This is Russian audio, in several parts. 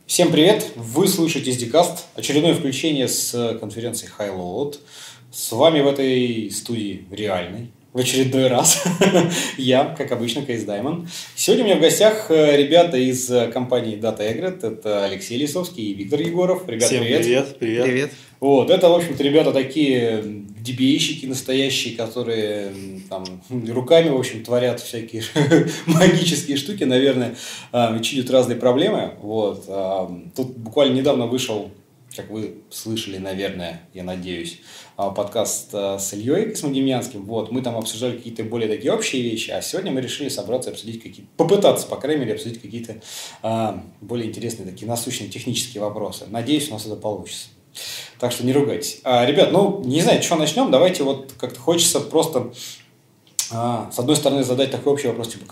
Всем привет! Вы слушаете SDCast, очередное включение с конференции HighLoad. С вами в этой студии реальной, в очередной раз, я, как обычно, Кейс Даймон. Сегодня у меня в гостях ребята из компании DataEgret, это Алексей Лисовский и Виктор Егоров. Ребят, всем привет! Привет! Вот, это, в общем-то, ребята такие DBA-щики настоящие, которые там руками, в общем, творят всякие магические штуки, наверное, чинят разные проблемы. Вот. Тут буквально недавно вышел, как вы слышали, наверное, я надеюсь, подкаст с Ильей Космодемьянским. Вот. Мы там обсуждали какие-то более такие общие вещи, а сегодня мы решили собраться и обсудить какие-то, попытаться, по крайней мере, обсудить какие-то более интересные, такие насущные технические вопросы. Надеюсь, у нас это получится. Так что не ругайтесь. Ребят, не знаю, что начнем. Давайте вот как-то хочется просто с одной стороны задать такой общий вопрос, типа,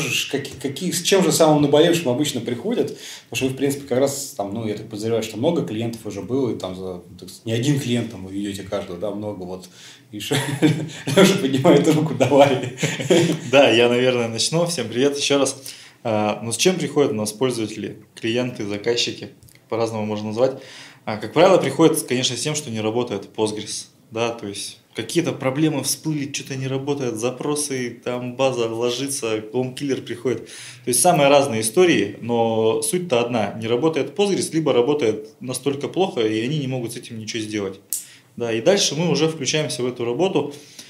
с чем же самым наболевшим обычно приходят? Потому что вы, в принципе, как раз там, я так подозреваю, что много клиентов уже было, и там не один клиент там вы ведете каждого, да, много вот. И Леша поднимает руку, давай. Да, я, наверное, начну. Всем привет еще раз. С чем приходят у нас пользователи, клиенты, заказчики? По-разному можно назвать. Как правило, приходит, конечно, с тем, что не работает Postgres, да, то есть какие-то проблемы всплыли, что-то не работает, запросы, там база ложится, клон-киллер приходит. То есть самые разные истории, но суть-то одна, не работает Postgres, либо работает настолько плохо, и они не могут с этим ничего сделать. Да, и дальше мы уже включаемся в эту работу,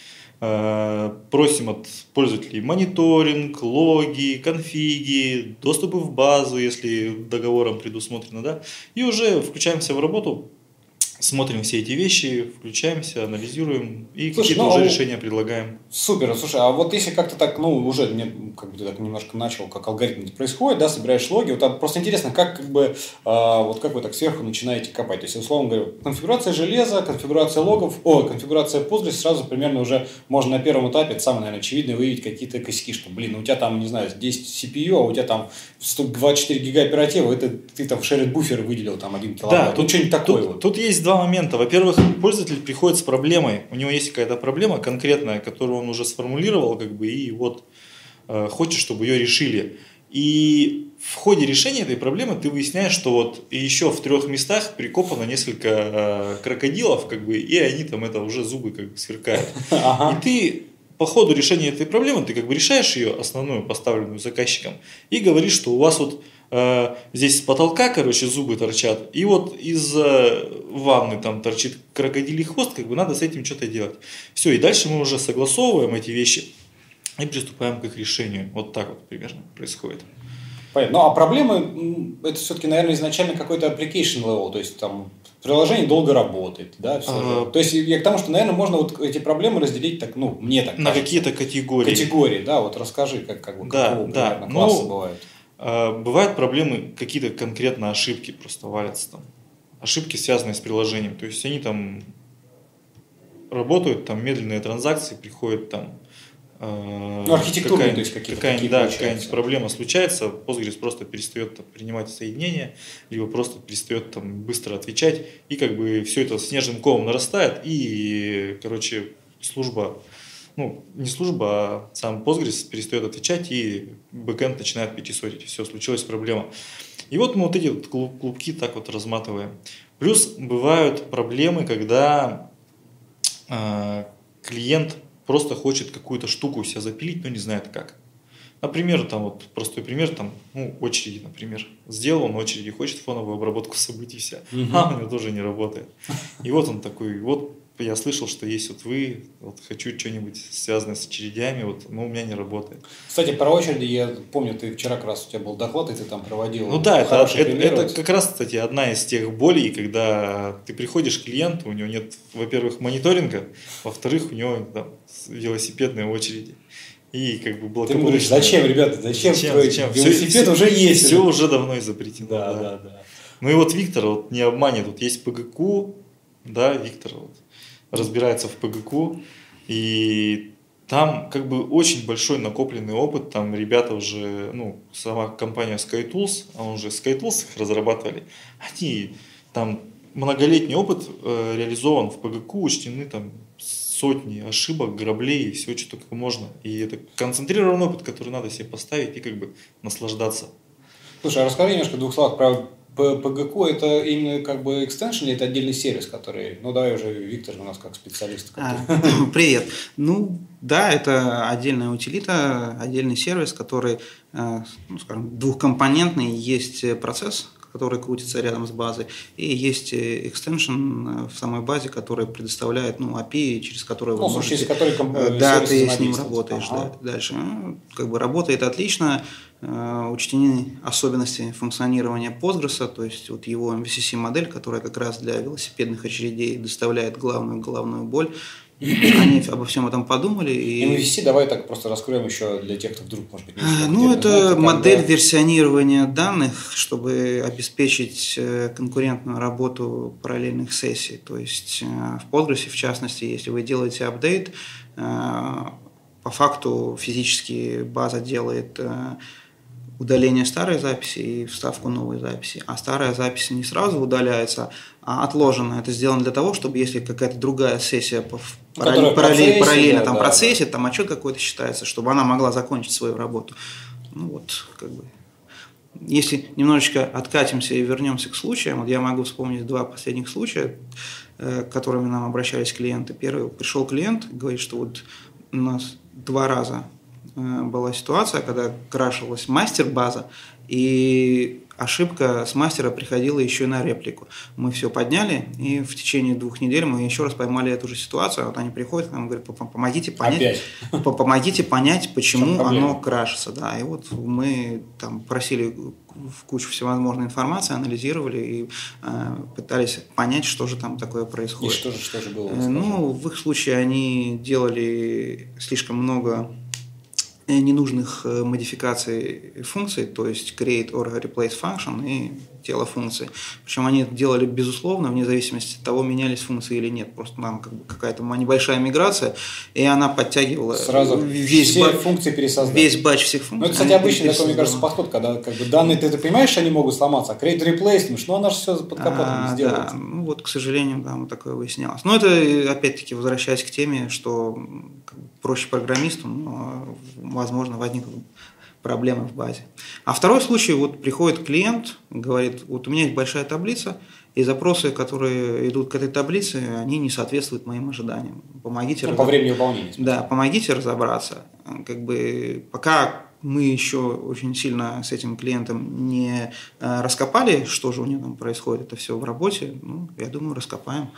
просим от пользователей мониторинг, логи, конфиги, доступы в базу, если договором предусмотрено, да, и уже включаемся в работу, смотрим все эти вещи, включаемся, анализируем и какие-то уже решения предлагаем. Супер. Слушай, а вот если как-то так, уже как бы ты так немножко начал, как алгоритм происходит, да, собираешь логи, вот просто интересно, как как вы так сверху начинаете копать. То есть, условно говоря, конфигурация железа, конфигурация логов, конфигурация Postgres, сразу примерно уже можно на первом этапе, это самое, наверное, очевидно, выявить какие-то косяки, что, у тебя там, не знаю, 10 CPU, а у тебя там 124 гига оперативы, это ты там в shared буфер выделил там 1 килобайт. Да, тут что-нибудь такое. Тут есть два момента. Во-первых, пользователь приходит с проблемой, у него есть какая-то проблема конкретная, которую он уже сформулировал, и вот хочет, чтобы ее решили. И в ходе решения этой проблемы ты выясняешь, что вот еще в 3 местах прикопано несколько крокодилов, и они там это уже зубы сверкают. И ты по ходу решения этой проблемы, ты решаешь ее основную, поставленную заказчиком, и говоришь, что у вас вот здесь с потолка, зубы торчат, и вот из ванны там торчит крокодилий хвост, надо с этим что-то делать. Все, и дальше мы уже согласовываем эти вещи и приступаем к их решению. Вот так вот примерно происходит. Понятно. А проблемы, это все-таки, наверное, изначально какой-то application level, то есть там приложение долго работает, да, все. То есть я к тому, что, наверное, можно вот эти проблемы разделить так, мне так на кажется. Какие-то категории. Категории, да, вот расскажи, какого примерно класса бывают. Бывают проблемы, какие-то конкретно ошибки просто валятся там. Ошибки, связанные с приложением. То есть они там работают, там медленные транзакции, приходят там. Архитектурные, то есть какая-нибудь проблема случается, Postgres просто перестает принимать соединения, либо просто перестает быстро отвечать, и все это снежным комом нарастает, и, служба, не служба, а сам Postgres перестает отвечать, и бэкэнд начинает пятисотить, все, случилась проблема. И вот мы вот эти клубки так вот разматываем. Плюс бывают проблемы, когда клиент просто хочет какую-то штуку у себя запилить, но не знает как. Например, простой пример, очереди, например. Сделал он очереди, хочет фоновую обработку событий вся, а у него тоже не работает. И вот он такой, я слышал, что есть вы, хочу что-нибудь связанное с очередями, но у меня не работает. Кстати, про очереди, я помню, ты вчера как раз у тебя был доклад, и ты там проводил. Это как раз, кстати, одна из тех болей, когда ты приходишь к клиенту, у него нет, во-первых, мониторинга, во-вторых, у него велосипедные очереди. И Ты говоришь, зачем, ребята, зачем строить? Велосипед уже есть. Все уже давно изобретено. Да. Ну и Виктор не обманет, есть ПГК, да, Виктор разбирается в ПГК, и там очень большой накопленный опыт, там ребята уже, сама компания SkyTools, а он же SkyTools их разрабатывали, они там многолетний опыт реализован в ПГК, учтены сотни ошибок, граблей и все, что только можно. И это концентрированный опыт, который надо себе поставить и наслаждаться. Слушай, а расскажи немножко в 2 словах про PGQ это именно как бы экстеншн или это отдельный сервис, который... Ну, давай уже Виктор у нас как специалист. Привет. Ну, да, это отдельная утилита, отдельный сервис, который, ну, скажем, двухкомпонентный. Есть процесс, который крутится рядом с базой, и есть экстеншн в самой базе, который предоставляет, ну, API, через который вы можете... через который да, ты с ним работаешь дальше. Ну, как бы работает отлично, учтены особенности функционирования Postgres, то есть вот его MVCC-модель, которая как раз для велосипедных очередей доставляет головную боль. Они обо всем этом подумали. MVC, давай так просто раскроем еще для тех, кто вдруг, может быть, не Ну, это модель версионирования данных, чтобы обеспечить конкурентную работу параллельных сессий. То есть в Postgres, в частности, если вы делаете апдейт, по факту физически база делает удаление старой записи и вставку новой записи. А старая запись не сразу удаляется, а отложена. Это сделано для того, чтобы если какая-то другая сессия параллельно там процессе, там отчет какой-то считается, чтобы она могла закончить свою работу. Ну вот, как бы. Если немножечко откатимся и вернемся к случаям, вот я могу вспомнить 2 последних случая, к которым нам обращались клиенты. Первый, пришел клиент, говорит, что вот у нас 2 раза была ситуация, когда крашилась мастер-база, и ошибка с мастера приходила еще и на реплику. Мы все подняли, и в течение 2 недель мы еще раз поймали эту же ситуацию. Вот они приходят, нам говорят, помогите понять, почему оно крашится. Да. И вот мы там просили в кучу всевозможной информации, анализировали и пытались понять, что же там такое происходит. И что же было? Ну, в их случае они делали слишком много ненужных модификаций функций, то есть create or replace function и тело функции. Причем они это делали безусловно, вне зависимости от того, менялись функции или нет. Просто там как бы какая-то небольшая миграция, и она подтягивала сразу все функции пересоздать. Весь батч всех функций. Ну, это, кстати, обычный такой, мне кажется, подход, когда как бы данные, ты понимаешь, что они могут сломаться, а create replace, ну, она же все под капотом сделает. Да, ну вот, к сожалению, да, вот такое выяснялось. Но это, опять-таки, возвращаясь к теме, что проще программисту, но, возможно, возникнут проблемы в базе. А второй случай, вот приходит клиент, говорит, вот у меня есть большая таблица, и запросы, которые идут к этой таблице, они не соответствуют моим ожиданиям. Помогите по времени выполнения. Да, помогите разобраться. Как бы пока мы еще очень сильно с этим клиентом не раскопали, что же у него там происходит, это все в работе, ну, я думаю, раскопаем.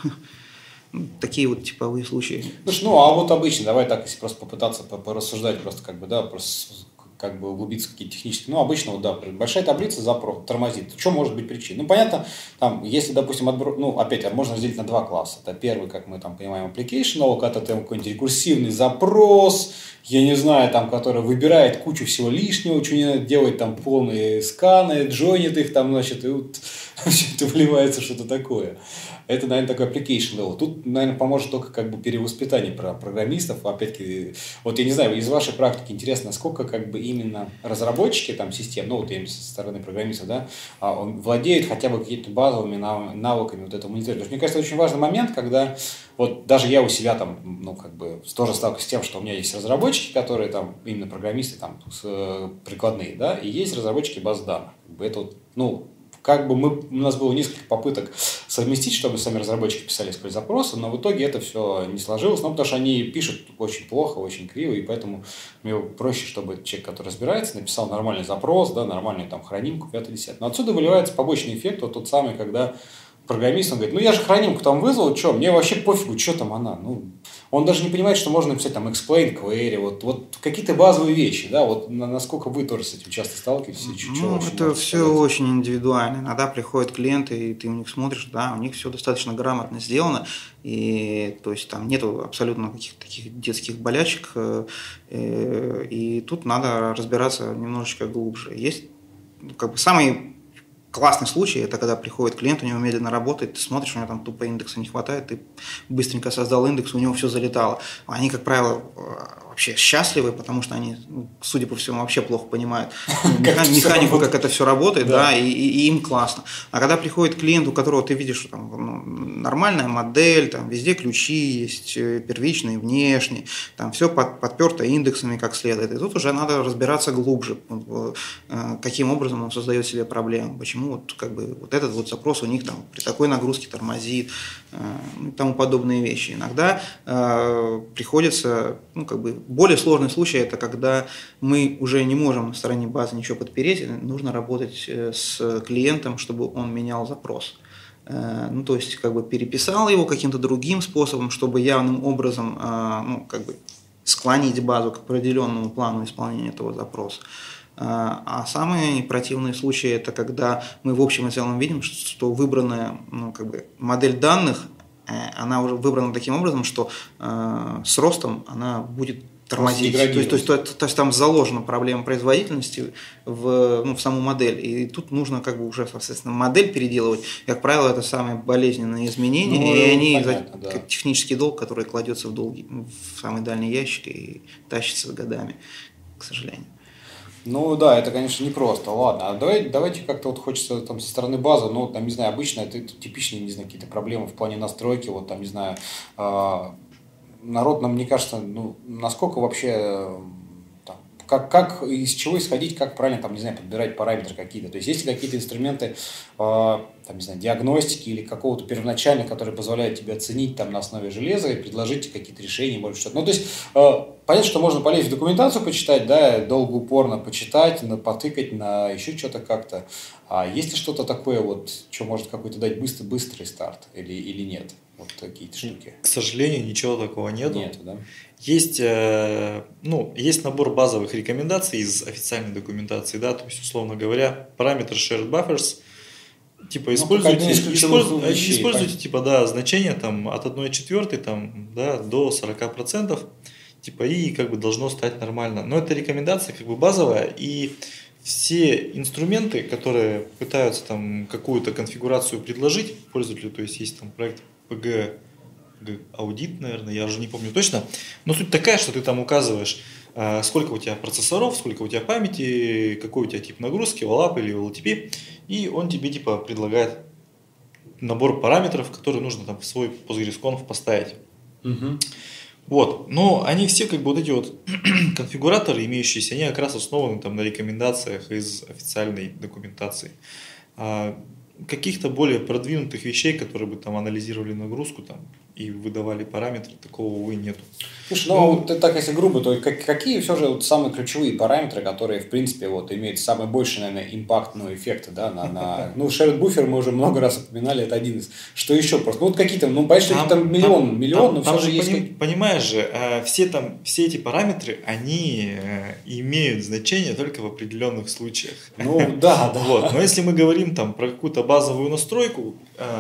Такие вот типовые случаи. Слушай, ну а вот обычно, давай так, если просто попытаться порассуждать, просто как бы, да, просто как бы углубиться в какие-то технические. Ну, обычно, вот, да, большая таблица тормозит. Что может быть причиной? Ну, понятно, там, если, допустим, ну, опять, можно разделить на 2 класса. Это первый, как мы там понимаем, application, это там какой-нибудь рекурсивный запрос, я не знаю, там, который выбирает кучу всего лишнего, что не надо делать, там, полные сканы, джойнит их, там, значит, и вот все это вливается что-то такое. Это, наверное, такой application level. Тут, наверное, поможет только как бы перевоспитание программистов. Опять-таки, вот я не знаю, из вашей практики интересно, насколько как бы именно разработчики там систем, ну вот я со стороны программистов, да, владеют хотя бы какими-то базовыми навыками вот этого мониторинга. Потому что, мне кажется, очень важный момент, когда вот даже я у себя там, ну, как бы тоже сталкиваюсь с тем, что у меня есть разработчики, которые там именно программисты там прикладные, да, и есть разработчики баз данных. Как бы это вот, ну, как бы у нас было несколько попыток совместить, чтобы сами разработчики писали SQL запросы, но в итоге это все не сложилось, ну, потому что они пишут очень плохо, очень криво, и поэтому мне проще, чтобы человек, который разбирается, написал нормальный запрос, да, нормальную там хранимку, 5-10. Но отсюда выливается побочный эффект, вот тот самый, когда программист, он говорит, ну я же хранимку там вызвал, что, мне вообще пофигу, что там она, ну, он даже не понимает, что можно написать там explain query, вот какие-то базовые вещи, да, вот насколько вы тоже с этим часто сталкиваетесь? Ну, это все очень индивидуально, иногда приходят клиенты, и ты у них смотришь, да, у них все достаточно грамотно сделано, и то есть там нету абсолютно каких-то таких детских болячек, и тут надо разбираться немножечко глубже. Есть как бы самый классный случай, это когда приходит клиент, у него медленно работает, ты смотришь, у него там тупо индекса не хватает, ты быстренько создал индекс, у него все залетало. Они, как правило, вообще счастливы, потому что они, судя по всему, вообще плохо понимают механику, как это все работает, да, и им классно. А когда приходит клиент, у которого ты видишь, что там нормальная модель, там везде ключи есть, первичные, внешние, там все подперто индексами как следует, и тут уже надо разбираться глубже, каким образом он создает себе проблемы, почему вот, как бы, вот этот вот запрос у них там при такой нагрузке тормозит, и тому подобные вещи. Иногда приходится, как бы, более сложный случай – это когда мы уже не можем на стороне базы ничего подпереть, нужно работать с клиентом, чтобы он менял запрос. То есть, как бы переписал его каким-то другим способом, чтобы явным образом, как бы склонить базу к определенному плану исполнения этого запроса. А самые противные случаи – это когда мы в общем и целом видим, что выбранная, как бы, модель данных, она уже выбрана таким образом, что с ростом она будет тормозить. То есть там заложена проблема производительности в саму модель. И тут нужно, как бы, уже, соответственно, модель переделывать. Как правило, это самые болезненные изменения, и они понятно, технический долг, который кладется в самый дальний ящик и тащится годами, к сожалению. Да, это, конечно, непросто. Ладно, а давайте как-то вот хочется там со стороны базы, там, не знаю, обычно это типичные, не знаю, какие-то проблемы в плане настройки, вот там, не знаю, народ нам, мне кажется, насколько вообще, как из чего исходить, как правильно, там, не знаю, подбирать параметры какие-то. То есть, есть ли какие-то инструменты, там, не знаю, диагностики или какого-то первоначального, которые позволяют тебе оценить там на основе железа и предложить какие-то решения, может, что-то. То есть, понятно, что можно полезть в документацию почитать, да, долго, упорно почитать, потыкать на еще что-то как-то. А есть ли что-то такое, вот, что может какой-то дать быстрый старт или нет? Вот какие-то штуки. К сожалению, ничего такого нету. Нету, да? Есть, есть набор базовых рекомендаций из официальной документации, да, то есть, условно говоря, параметр shared buffers, типа, используйте типа, да, значение там от 1/4 там, да, до 40%, типа, и как бы должно стать нормально. Но это рекомендация как бы базовая, и все инструменты, которые пытаются там какую-то конфигурацию предложить пользователю, то есть есть там проект PG аудит, наверное, я уже не помню точно, но суть такая, что ты там указываешь, сколько у тебя процессоров, сколько у тебя памяти, какой у тебя тип нагрузки, OLAP или OLTP, и он тебе типа предлагает набор параметров, которые нужно там в свой PostgreSconf поставить. Угу. Вот, но они все как бы вот эти вот конфигураторы имеющиеся, они как раз основаны там на рекомендациях из официальной документации. Каких-то более продвинутых вещей, которые бы там анализировали нагрузку там и выдавали параметры, такого, увы, нету. Слушай, так если грубо, то какие все же вот самые ключевые параметры, которые, в принципе, вот имеют самый больший, наверное, импактный эффект, да, shared buffer мы уже много раз упоминали, это один из. Что еще просто? Вот какие-то, понятно, что там миллион, но все же есть. Понимаешь же, все эти параметры, они имеют значение только в определенных случаях. Да. Вот. Но если мы говорим там про какую-то базовую настройку,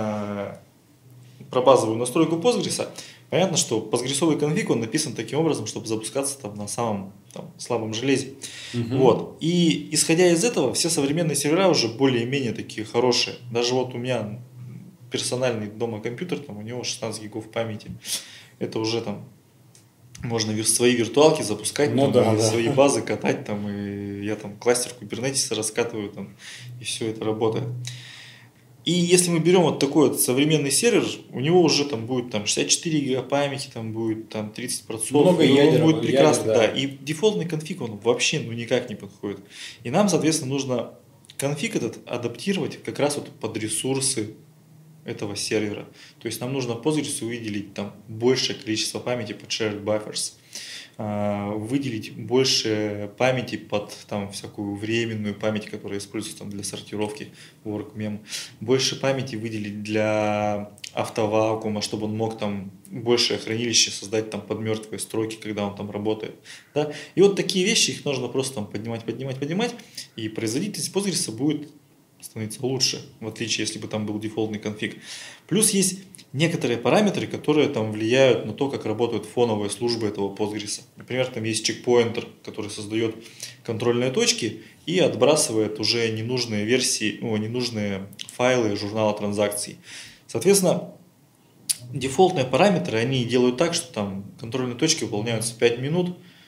Postgres, понятно, что постгресовый конфиг, он написан таким образом, чтобы запускаться там на самом слабом железе. Угу. Вот. И исходя из этого, все современные сервера уже более-менее такие хорошие. Даже вот у меня персональный дома компьютер, там у него 16 гигов памяти. Это уже там можно свои виртуалки запускать, свои базы катать, там, и я там кластер Kubernetes раскатываю, там, и все это работает. И если мы берем вот такой вот современный сервер, у него уже там будет там 64 гига памяти, там будет там 30 процессоров, много ядер, он будет прекрасно, да. И дефолтный конфиг он вообще никак не подходит. И нам, соответственно, нужно конфиг этот адаптировать как раз вот под ресурсы этого сервера. То есть нам нужно Postgres выделить там большее количество памяти под shared buffers, выделить больше памяти под там всякую временную память, которая используется там для сортировки workmem, больше памяти выделить для автовакуума, чтобы он мог там большее хранилище создать там под мертвые строки, когда он там работает. Да? И вот такие вещи, их нужно просто там поднимать, и производительность Postgres будет становиться лучше, в отличие, если бы там был дефолтный конфиг. Плюс есть некоторые параметры, которые там влияют на то, как работают фоновые службы этого Postgres. Например, там есть чекпоинтер, который создает контрольные точки и отбрасывает уже ненужные версии, ненужные файлы журнала транзакций. Соответственно, дефолтные параметры, они делают так, что там контрольные точки выполняются 5 минут,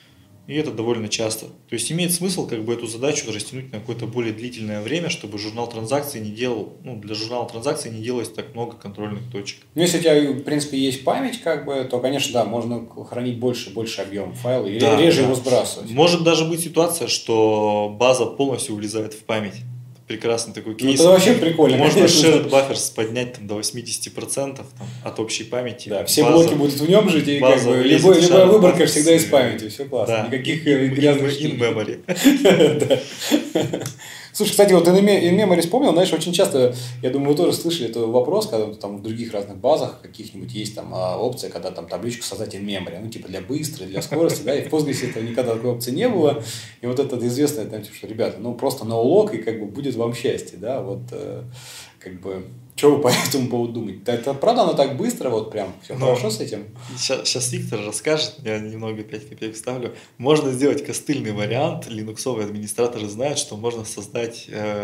и это довольно часто. То есть имеет смысл как бы эту задачу растянуть на какое-то более длительное время, чтобы журнал транзакций не делал, для журнала транзакций не делалось так много контрольных точек. Ну, если у тебя, в принципе, есть память, как бы, то, конечно, да, можно хранить больше объем файла и реже его сбрасывать. Может даже быть ситуация, что база полностью влезает в память. Прекрасный такой кейс. Это вообще прикольно. Можно shared buffers поднять там, до 80% от общей памяти. Да, все блоки будут в нем жить, и как бы, любая выборка всегда из памяти. Все классно. Да. Никаких грязных in memory. Слушай, кстати, вот in-memory вспомнил, знаешь, очень часто, я думаю, вы тоже слышали этот вопрос, когда там в других разных базах каких-нибудь есть там опция, когда там табличку создать in-memory, типа для быстрой, для скорости, да, и в Postgres этого никогда такой опции не было, и вот это известное, там, типа, что, ребята, просто no-log, и как бы будет вам счастье, да, вот, как бы, что вы по этому поводу думаете? Это правда оно так быстро, вот прям все хорошо с этим? Сейчас Виктор расскажет, я немного 5 копеек вставлю. Можно сделать костыльный вариант, линуксовые администраторы знают, что можно создать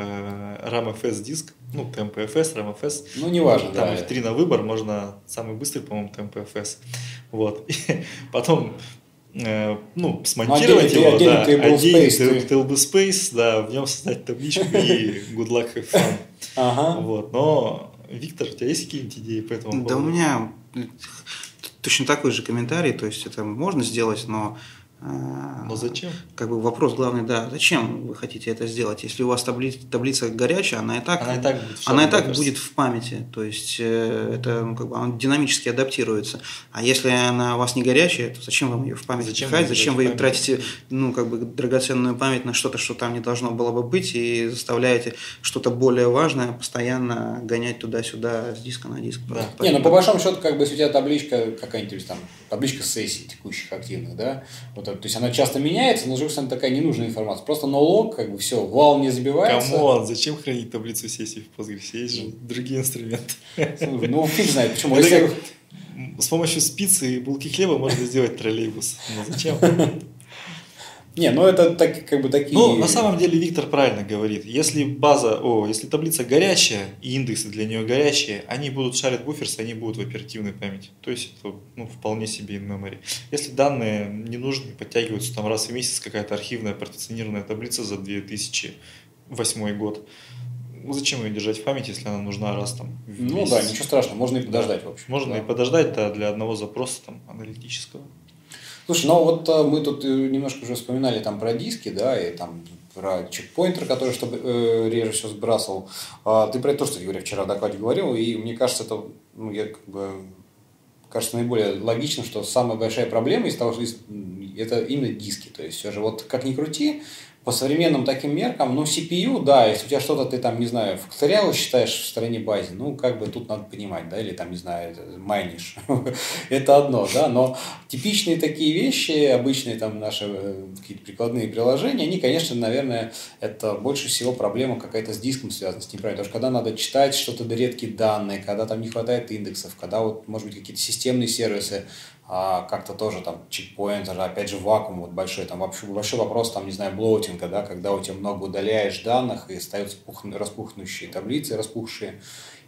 RAMFS диск, TMPFS, RAMFS. Неважно, там да. их 3 на выбор, можно самый быстрый, по-моему, TMPFS. Вот. И потом смонтировать его, отдельный table space, да, в нем создать табличку и good luck, have fun. Ага. Вот. Но, Виктор, у тебя есть какие-нибудь идеи по этому поводу? Да, у меня точно такой же комментарий, то есть это можно сделать, но зачем? Как бы вопрос главный, да, зачем вы хотите это сделать? Если у вас таблица горячая, она и так будет в памяти, то есть это она динамически адаптируется. А если она у вас не горячая, то зачем вам ее в память пихать? Зачем вы тратите драгоценную память на что-то, что там не должно было бы быть, и заставляете что-то более важное постоянно гонять туда-сюда с диска на диск? Да. По большому счету, если у тебя табличка какая-нибудь там, табличка сессий текущих активных, да, то есть она часто меняется, но, с другой стороны, такая ненужная информация. Просто no-log, все, вал не забивается. Камон, зачем хранить таблицу сессий в Postgres? Есть же другие инструменты. Фиг знает, почему. С помощью спицы и булки хлеба можно сделать троллейбус. Но зачем? Это такие... на самом деле Виктор правильно говорит. Если если таблица горячая и индексы для нее горячие, они будут шарить буферс, они будут в оперативной памяти. То есть это вполне себе in-memory. Если данные не нужны, подтягиваются там раз в месяц какая-то архивная партиционированная таблица за 2008 год, зачем ее держать в памяти, если она нужна раз там в месяц? Да, ничего страшного, можно и подождать, в общем. Можно и подождать, да, для одного запроса там аналитического. Слушай, мы тут немножко уже вспоминали там про диски, да, и там про чекпоинтер, который чтобы реже все сбрасывал. Ты про это тоже, кстати говоря, вчера в докладе говорил, и мне кажется, это кажется наиболее логично, что самая большая проблема из того, что это именно диски. То есть все же как ни крути, по современным таким меркам, CPU, да, если у тебя что-то ты там, не знаю, факториалы считаешь в стороне базе, тут надо понимать, да, или там, не знаю, майнишь, это одно, да, но типичные такие вещи, обычные там наши какие-то прикладные приложения, они, конечно, наверное, это больше всего проблема какая-то с диском связана, с ним, потому что когда надо читать что-то редкие данные, когда там не хватает индексов, когда может быть какие-то системные сервисы, как-то тоже там чекпоинтер, опять же вакуум большой, там вообще большой вопрос, там, не знаю, блоутинга, да, когда у тебя много удаляешь данных и остаются распухнущие таблицы, распухшие,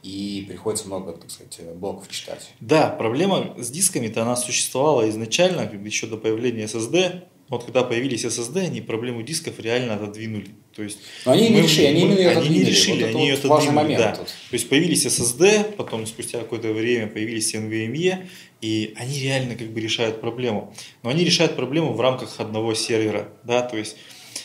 и приходится много, так сказать, блоков читать. Да, проблема с дисками-то она существовала изначально, еще до появления SSD. Когда появились SSD, они проблему дисков реально отодвинули. То есть они не решили, они именно ее отодвинули. Они ее отодвинули, важный момент. Да. То есть появились SSD, потом спустя какое-то время появились NVMe, и они реально решают проблему. Но они решают проблему в рамках одного сервера. Да? То есть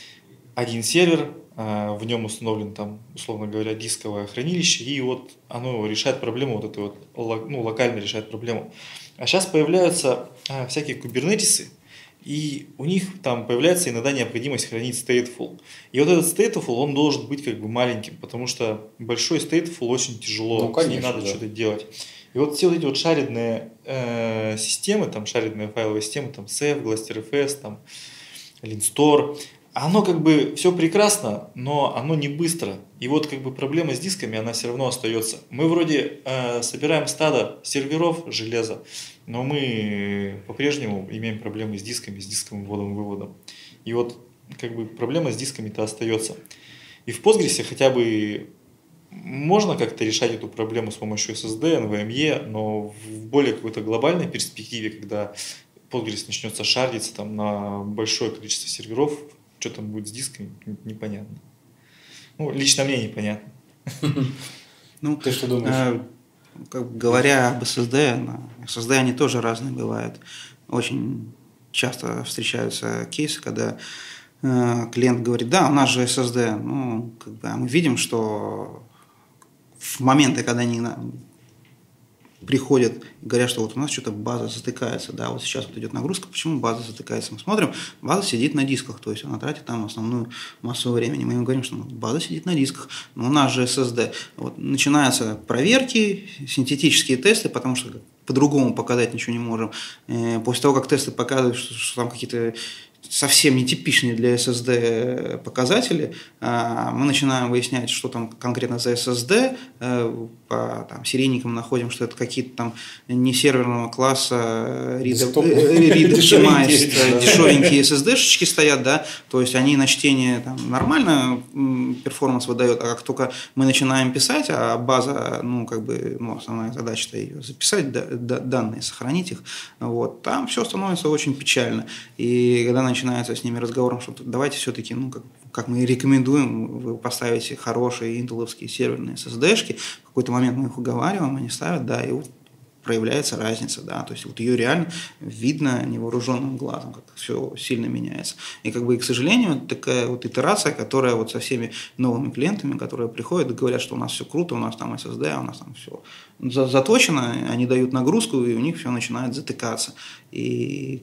один сервер, в нем установлен там, условно говоря, дисковое хранилище, и оно решает проблему, локально решает проблему. А сейчас появляются всякие кубернетисы, и у них там появляется иногда необходимость хранить stateful. И этот stateful, он должен быть маленьким, потому что большой stateful очень тяжело, конечно, с ним надо что-то делать. И все эти шаридные системы, там шаридные файловые системы, там Ceph, GlusterFS, там LinStore, оно все прекрасно, но оно не быстро. И проблема с дисками, она все равно остается. Мы вроде собираем стадо серверов железа, но мы по-прежнему имеем проблемы с дисками, с дисковым вводом и выводом. И проблема с дисками-то остается. И в Postgres хотя бы можно как-то решать эту проблему с помощью SSD, NVMe, но в более какой-то глобальной перспективе, когда Postgres начнется шардиться там на большое количество серверов, что там будет с дисками, непонятно. Ну, лично мне непонятно. Ну, ты что думаешь? Говоря об SSD, SSD они тоже разные бывают. Очень часто встречаются кейсы, когда клиент говорит, да, у нас же SSD. Ну, а мы видим, что в моменты, когда они приходят и говорят, что вот у нас что-то база затыкается, да, вот сейчас вот идет нагрузка, почему база затыкается? Мы смотрим, база сидит на дисках, то есть она тратит там основную массу времени. Мы им говорим, что база сидит на дисках, но у нас же SSD. Вот начинаются проверки, синтетические тесты, потому что по-другому показать ничего не можем. После того, как тесты показывают, что там какие-то совсем нетипичные для SSD показатели, мы начинаем выяснять, что там конкретно за SSD, по серийникам находим, что это какие-то там не серверного класса дешевенькие SSD-шечки стоят, да, то есть они на чтение там нормально перформанс выдают, а как только мы начинаем писать, а база, основная задача-то ее записать, данные, сохранить их, вот, там все становится очень печально. И когда начинается с ними разговором, что давайте все-таки, как мы и рекомендуем, вы поставите хорошие интеловские серверные SSD-шки, в какой-то момент мы их уговариваем, они ставят, да, и вот проявляется разница, да, то есть вот ее реально видно невооруженным глазом, как все сильно меняется. И и, к сожалению, такая вот итерация, которая вот со всеми новыми клиентами, которые приходят и говорят, что у нас все круто, у нас там SSD, у нас там все заточено, они дают нагрузку, и у них все начинает затыкаться. И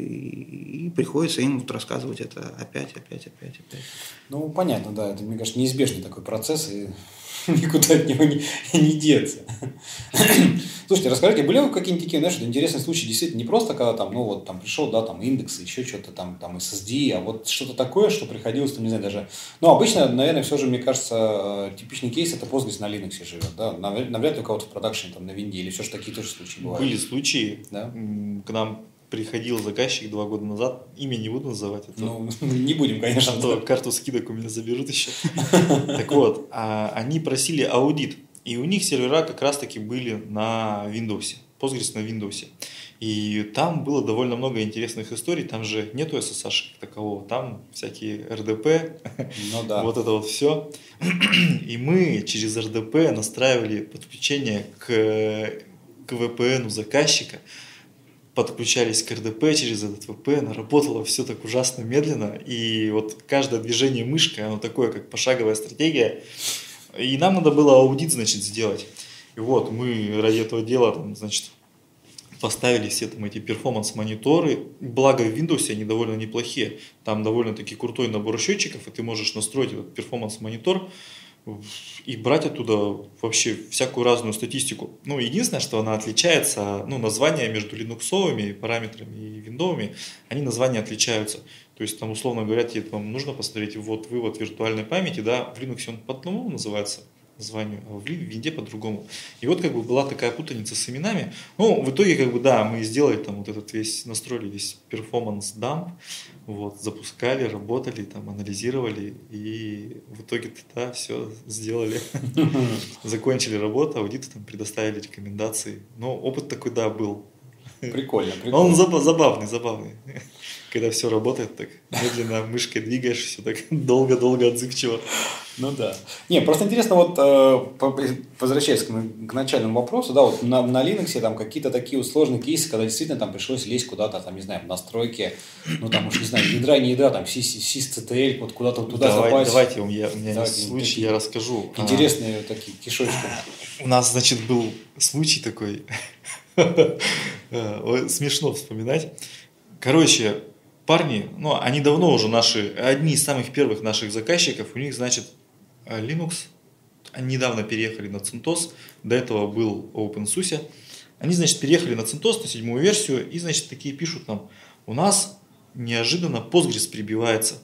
и приходится им вот рассказывать это опять. Ну, понятно, да, это, мне кажется, неизбежный такой процесс, и никуда от него не деться. Слушайте, расскажите, были какие-нибудь такие, знаешь, интересные случаи, действительно, не просто когда там пришел, да, там индексы, еще что-то там SSD, а вот что-то такое, что приходилось, не знаю, даже, обычно, наверное, все же, мне кажется, типичный кейс это Postgres на Linux живет, да, навряд ли у кого-то в продакшене там на винде, или все же такие тоже случаи бывают. Были случаи, да? К нам приходил заказчик 2 года назад, имя не буду называть. Не будем, конечно. А то карту скидок у меня заберут еще. Так вот, они просили аудит, и у них сервера как раз-таки были на Windows, Postgres на Windows. И там было довольно много интересных историй, там же нету SSH как такового, там всякие RDP, вот это вот все. И мы через RDP настраивали подключение к VPN заказчика, подключались к РДП через этот VPN, работало все так ужасно медленно, и вот каждое движение мышкой, оно такое, как пошаговая стратегия, и нам надо было аудит, сделать. И вот мы ради этого дела, поставили все эти перформанс-мониторы, благо в Windows они довольно неплохие, там довольно-таки крутой набор счетчиков, и ты можешь настроить этот перформанс-монитор, и брать оттуда вообще всякую разную статистику. Единственное, что она отличается, названия между линуксовыми параметрами и виндовыми, они названия отличаются. То есть, там, условно говоря, тебе нужно посмотреть вывод виртуальной памяти, да, в Linux он по одному называется названию, а в винде по-другому. И вот была такая путаница с именами. В итоге, мы сделали вот этот настроили весь перформанс дамп, запускали, работали, анализировали, и в итоге все сделали. Закончили работу, аудиту предоставили рекомендации. Опыт такой, да, был. Прикольно. Он забавный. Когда все работает, так медленно мышкой двигаешь, все так долго-долго отзывчиво. Да. Просто интересно, возвращаясь к начальному вопросу, да, на Linux там какие-то такие сложные кейсы, когда действительно там пришлось лезть куда-то, не знаю, в настройки, не знаю, ядра, не ядра, там, sysctl, куда-то туда запасть. Давайте, у меня есть случай, я расскажу. Интересные такие кишочки. У нас, был случай такой, смешно вспоминать. Короче, парни, они давно уже одни из самых первых наших заказчиков, у них, Linux, они недавно переехали на CentOS, до этого был OpenSUSE, они, переехали на CentOS, на 7-ю версию, и, такие пишут нам, у нас неожиданно Postgres прибивается.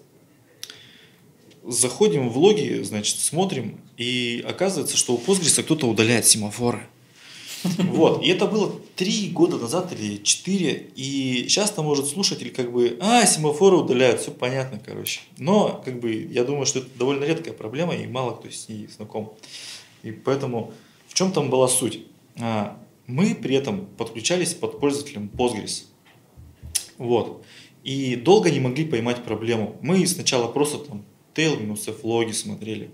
Заходим в логи, смотрим, и оказывается, что у Postgres кто-то удаляет семафоры. И это было 3 года назад или 4, и часто может слушатель семафоры удаляют, все понятно, короче. Но, я думаю, что это довольно редкая проблема, и мало кто с ней знаком. И поэтому, в чем там была суть? Мы при этом подключались под пользователем Postgres. Вот. И долго не могли поймать проблему. Мы сначала просто там tail-f логи смотрели.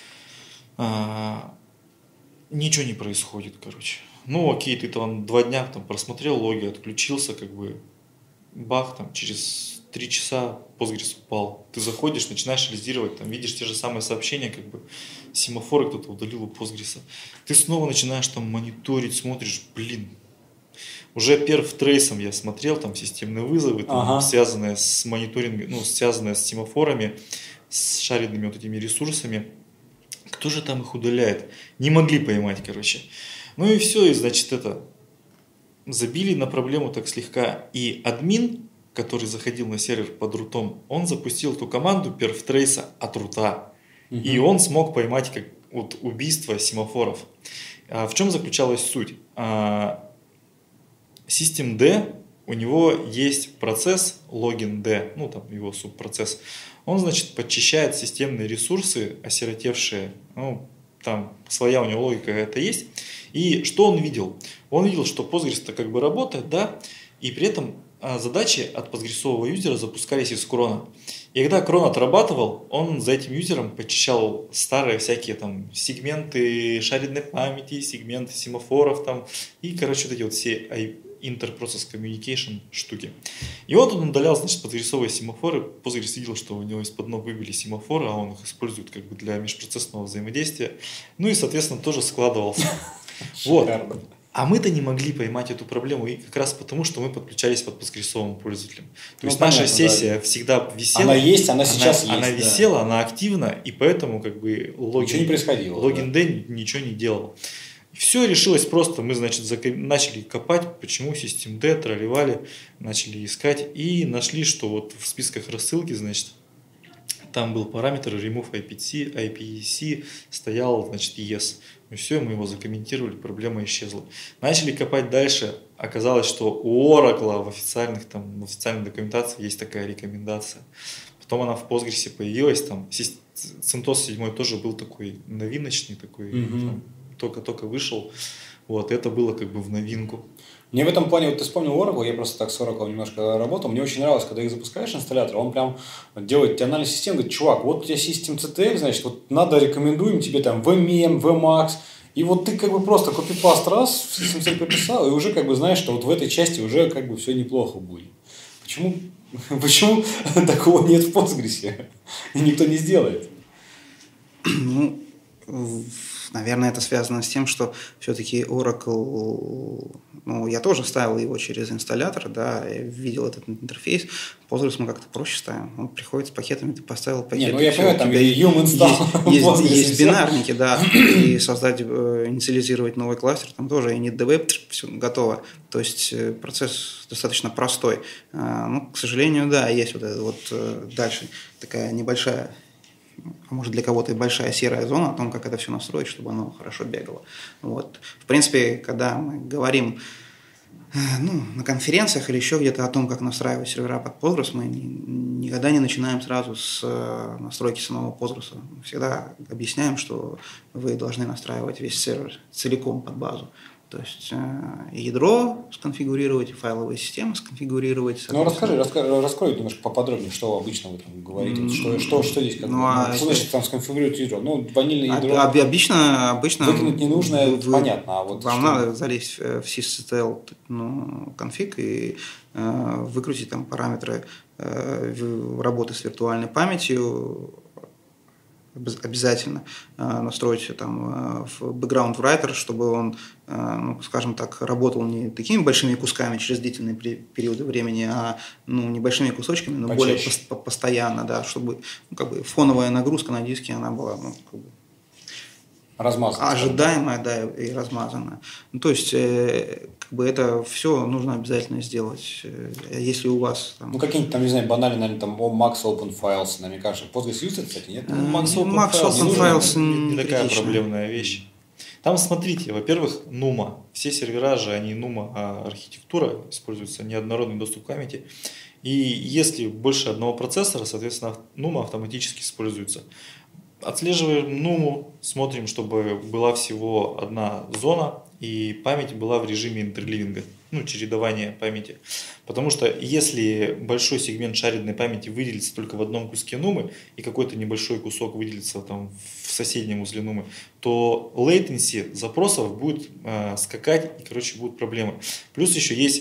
Ничего не происходит, короче. Ну окей, ты там 2 дня там просмотрел логи, отключился, как бы бах, там через 3 часа Postgres упал. Ты заходишь, начинаешь анализировать, там видишь те же самые сообщения, как бы семафоры кто-то удалил у Postgres. Ты снова начинаешь там мониторить, смотришь, блин. Уже перф-трейсом я смотрел, там системные вызовы, там, связанные с мониторингом, ну, связанные с семафорами, с шаренными вот этими ресурсами. Кто же там их удаляет? Не могли поймать, короче. Ну и все, и значит забили на проблему так слегка. И админ, который заходил на сервер под рутом, он запустил эту команду перф-трейса от рута. И он смог поймать как вот убийство семафоров. В чем заключалась суть? Systemd, у него есть процесс login-d, ну там его субпроцесс. Он, значит, подчищает системные ресурсы, осиротевшие, ну, там своя у него логика это есть. И что он видел? Он видел, что Postgres-то как бы работает, да, и при этом задачи от постгрессового юзера запускались из крона. И когда крон отрабатывал, он за этим юзером почищал старые всякие там сегменты шаренной памяти, сегменты семафоров там, и, короче, вот эти вот все Inter-Process Communication штуки. И вот он удалял, значит, постгрессовые семафоры. Postgres видел, что у него из-под ног выбили семафоры, а он их использует как бы для межпроцессного взаимодействия. Ну и, соответственно, тоже складывался. Вот. А мы-то не могли поймать эту проблему, и как раз потому, что мы подключались под постгрессовым пользователем. То есть наша сессия всегда висела. Она есть, она сейчас есть. Она висела, она активна, и поэтому как бы ничего не происходило. Логин-D ничего не делал. Все решилось просто, мы, значит, начали копать, почему Systemd, тролливали, начали искать и нашли, что вот в списках рассылки, значит, там был параметр remove IPC, стоял, значит, yes. И все, мы его закомментировали, проблема исчезла. Начали копать дальше, оказалось, что у Oracle в официальной документации есть такая рекомендация. Потом она в Postgres появилась, там CentOS 7 тоже был такой новиночный, такой, там, только-только вышел. Вот, это было как бы в новинку. Мне в этом плане, вот ты вспомнил Oracle, я просто так с Oracle немножко работал, мне очень нравилось, когда их запускаешь инсталлятор, он прям делает тебе анализ систем, говорит, чувак, вот у тебя systemctl, значит, вот надо, рекомендуем тебе там VMM, Vmax, и вот ты как бы просто копипаст раз, в systemctl пописал, и уже как бы знаешь, что вот в этой части уже как бы все неплохо будет. Почему такого нет в Postgres? И никто не сделает. Ну, наверное, это связано с тем, что все-таки Oracle, ну, я тоже ставил его через инсталлятор, да, я видел этот интерфейс. Postgres мы как-то проще ставим. Он приходит с пакетами, ты поставил пакеты. Ну, я понимаю, там yum install. Есть бинарники, да, и создать, инициализировать новый кластер, там тоже initdb, все готово. То есть процесс достаточно простой. Ну, к сожалению, да, есть вот это вот дальше такая небольшая, а может для кого-то и большая серая зона о том, как это все настроить, чтобы оно хорошо бегало. Вот. В принципе, когда мы говорим на конференциях или еще где-то о том, как настраивать сервера под Postgres, мы никогда не начинаем сразу с настройки самого Postgres. Всегда объясняем, что вы должны настраивать весь сервер целиком под базу. То есть и ядро сконфигурировать, и файловые системы сконфигурировать. Ну, раскрой немножко поподробнее, что обычно вы там говорите. Что здесь как что значит там сконфигурировать ядро? Ну, ванильное ядро. Обычно выкинуть ненужное, понятно. А вот вам надо залезть в sysctl конфиг и выкрутить там параметры работы с виртуальной памятью. Обязательно настроить там в background writer, чтобы он, скажем так, работал не такими большими кусками через длительные периоды времени, а небольшими кусочками, но более постоянно, да, чтобы как бы фоновая нагрузка на диске она была размазанная, ожидаемая, да, и размазанная. Ну, то есть как бы это все нужно обязательно сделать. Если у вас там... какие-нибудь там, не знаю, банальные, наверное, там Max Open Files, наверное, кажется. Postgres юзает, кстати, нет? Max Open Files не такая проблемная вещь. Там, смотрите, во-первых, NUMA. Все сервера же, они NUMA архитектура, используется неоднородный доступ к памяти. И если больше одного процессора, соответственно, NUMA автоматически используется. Отслеживаем нуму, смотрим, чтобы была всего одна зона и память была в режиме интерливинга, ну, чередования памяти. Потому что если большой сегмент шаридной памяти выделится только в одном куске нумы и какой-то небольшой кусок выделится там в соседнем узле нумы, то latency запросов будет скакать и, короче, будут проблемы. Плюс еще есть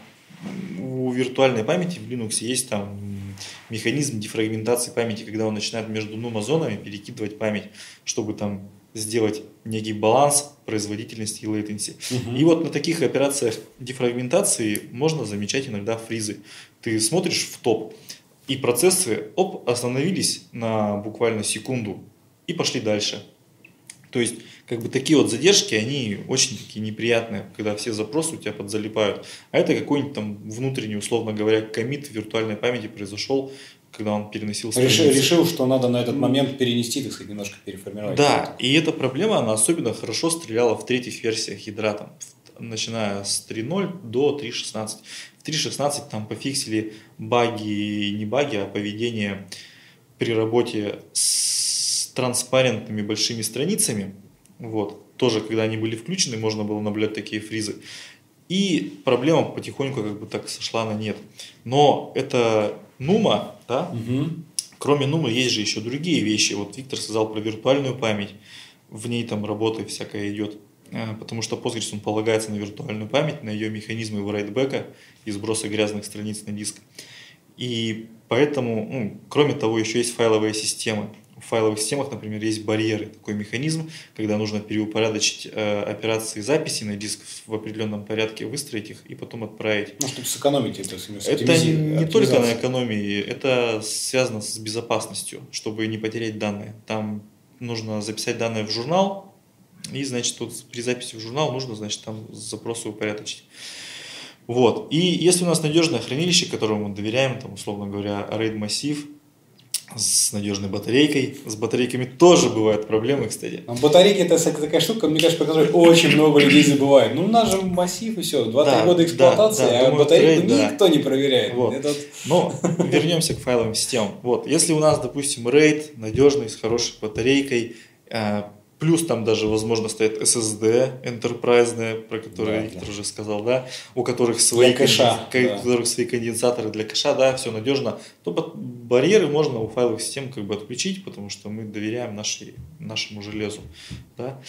у виртуальной памяти в Linux есть там механизм дефрагментации памяти, когда он начинает между нума-зонами перекидывать память, чтобы там сделать некий баланс производительности и latency. И вот на таких операциях дефрагментации можно замечать иногда фризы. Ты смотришь в топ, и процессы остановились на буквально секунду и пошли дальше. То есть, как бы такие вот задержки, они очень такие неприятные, когда все запросы у тебя подзалипают. А это какой-нибудь там внутренний, условно говоря, коммит в виртуальной памяти произошел, когда он переносил страницы. Решил, что надо на этот момент перенести, так сказать, немножко переформировать. Да, и эта проблема, она особенно хорошо стреляла в третьих версиях ядра, там, начиная с 3.0 до 3.16. В 3.16 там пофиксили баги, не баги, а поведение при работе с транспарентными большими страницами. Вот. Тоже, когда они были включены, можно было наблюдать такие фризы. И проблема потихоньку как бы так сошла на нет. Но это нума, да? Кроме нумы есть же еще другие вещи. Вот Виктор сказал про виртуальную память. В ней там работа всякая идет. Потому что Postgres он полагается на виртуальную память, на ее механизмы write-бэка и сброса грязных страниц на диск. И поэтому, кроме того, еще есть файловые системы. В файловых системах, например, есть барьеры, такой механизм, когда нужно переупорядочить операции записи на диск в определенном порядке, выстроить их и потом отправить. Ну, чтобы сэкономить это. Это не только на экономии, это связано с безопасностью, чтобы не потерять данные. Там нужно записать данные в журнал, и, значит, вот при записи в журнал нужно, значит, там запросы упорядочить. Вот. И если у нас надежное хранилище, которому мы доверяем, там, условно говоря, RAID массив, с надежной батарейкой. С батарейками тоже бывают проблемы, кстати. Батарейки это, кстати, такая штука, мне кажется, по которой очень много людей забывает. Ну, у нас же массив и все, 2-3 года эксплуатации, а батарейку никто не проверяет. Вот. Но вернемся к файловым системам. Вот. Если у нас, допустим, RAID надежный, с хорошей батарейкой, плюс там даже, возможно, стоит SSD энтерпрайзные, про которые Виктор уже сказал, да, у которых свои конденсаторы для кэша, да, все надежно, то барьеры можно у файловых систем как бы отключить, потому что мы доверяем нашему железу, да.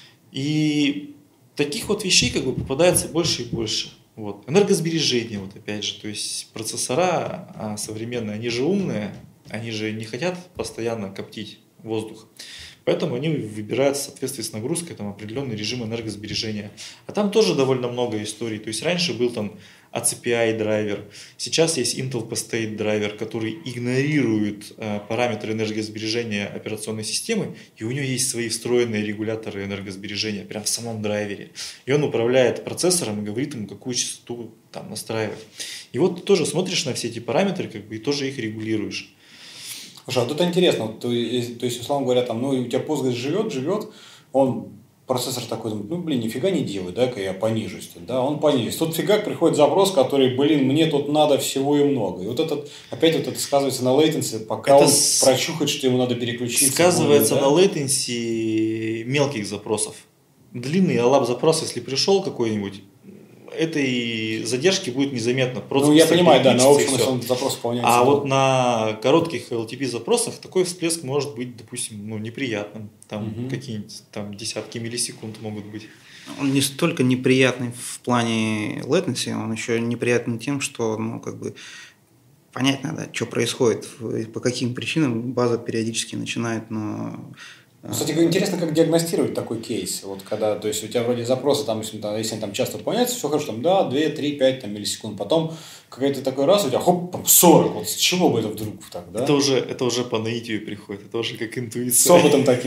И таких вот вещей как бы попадается больше и больше. Вот. Энергосбережение, вот опять же, то есть процессора современные, они же умные, они же не хотят постоянно коптить воздух. Поэтому они выбирают в соответствии с нагрузкой там, определенный режим энергосбережения. А там тоже довольно много историй. То есть раньше был там ACPI драйвер, сейчас есть Intel PState драйвер, который игнорирует параметры энергосбережения операционной системы, и у него есть свои встроенные регуляторы энергосбережения прямо в самом драйвере. И он управляет процессором и говорит ему, какую частоту там настраивать. И вот ты тоже смотришь на все эти параметры как бы, и тоже их регулируешь. Слушай, а вот это интересно, то есть, условно говоря, там, у тебя Postgres живет, процессор такой, думает, нифига не делает, дай-ка я понижусь, да, он понизится. Тут фигак приходит запрос, который, мне тут надо всего и много. И опять это сказывается на latency, пока он прочухает, что ему надо переключиться. Сказывается на latency мелких запросов. Длинный ALAP запрос, если пришел какой-нибудь, этой задержки будет незаметно. Я понимаю, да, на общем он запрос выполняется. А вот на коротких LTP запросах такой всплеск может быть, допустим, неприятным. Там какие-нибудь там десятки миллисекунд могут быть. Он не столько неприятный в плане latency, он еще неприятный тем, что, понять надо, что происходит, по каким причинам база периодически начинает, Кстати, интересно, как диагностировать такой кейс. Вот когда, то есть у тебя вроде запросы, если они там часто выполняются, все хорошо, 2, 3, 5 миллисекунд. Потом какой-то такой раз, у тебя 40. Вот с чего бы это вдруг так, да? Это уже по наитию приходит, это уже как интуиция. С опытом таким,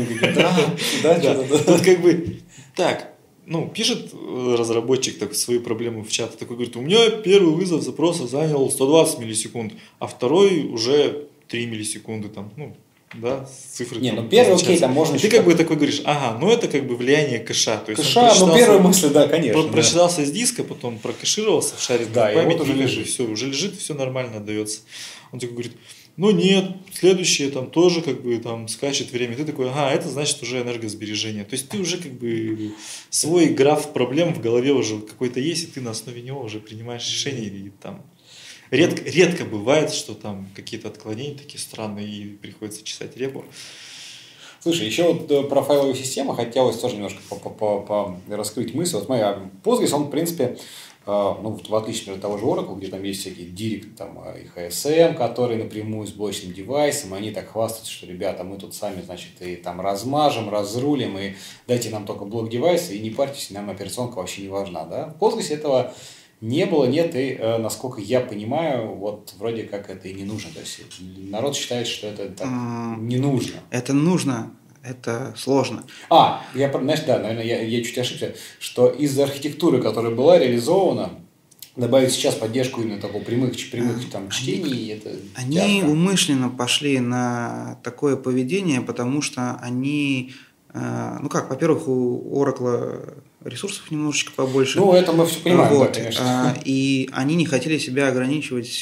Тут как бы так. Пишет разработчик свою проблему в чат, такой говорит, у меня первый вызов запроса занял 120 миллисекунд, а второй уже 3 миллисекунды там, да, цифры. Первый окей, там можно. И ты такой говоришь, это как бы влияние кэша. То есть кэша, первая мысль, да, конечно. Прочитался с диска, потом прокэшировался в шаридной памяти, и все, уже лежит, все нормально отдается. Он такой говорит, Но нет, следующее там тоже как бы там скачет время. Ты такой, ага, это значит уже энергосбережение. То есть ты уже как бы свой граф проблем в голове уже какой-то есть, и ты на основе него уже принимаешь решения. И там редко бывает, что там какие-то отклонения такие странные, и приходится чесать репу. Слушай, еще вот про файловые системы хотелось тоже немножко раскрыть мысль. Вот смотри, Postgres, он, в принципе, ну, в отличие от того же Oracle, где там есть всякие Direct, там, и HSM, которые напрямую с блочным девайсом, они так хвастаются, что, ребята, мы тут сами, значит, и там размажем, разрулим, и дайте нам только блок девайса, и не парьтесь, нам операционка вообще не важна, да? В Postgres этого не было, нет, и, насколько я понимаю, вот вроде как это и не нужно. То есть народ считает, что это так не нужно. Это нужно. Это сложно. Знаешь, да, наверное, я чуть ошибся, что из-за архитектуры, которая была реализована, добавить сейчас поддержку именно такого прямых там, чтений, это Они тяжко. умышленно пошли на такое поведение, потому что они, ну как, во-первых, у Oracle ресурсов немножечко побольше. Ну, это мы все понимаем, вот. да, конечно. И они не хотели себя ограничивать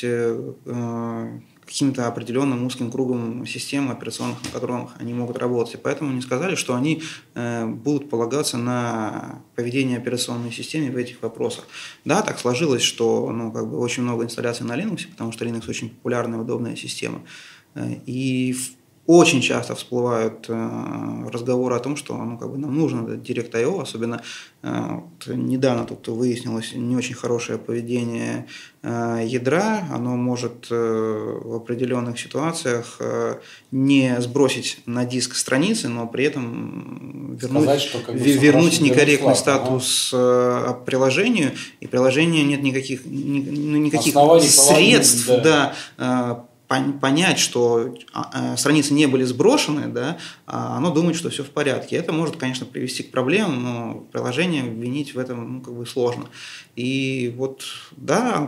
каким-то определенным узким кругом систем операционных, на которых они могут работать. И поэтому они сказали, что они будут полагаться на поведение операционной системы в этих вопросах. Да, так сложилось, что очень много инсталляций на Linux, потому что Linux очень популярная и удобная система. И очень часто всплывают разговоры о том, что нам нужно Direct.io, особенно недавно тут выяснилось не очень хорошее поведение ядра, оно может в определенных ситуациях не сбросить на диск страницы, но при этом вернуть некорректный статус приложению, и приложение нет никаких средств, понять, что страницы не были сброшены, да, оно думает, что все в порядке. Это может, конечно, привести к проблемам, но приложение винить в этом сложно. И вот, да,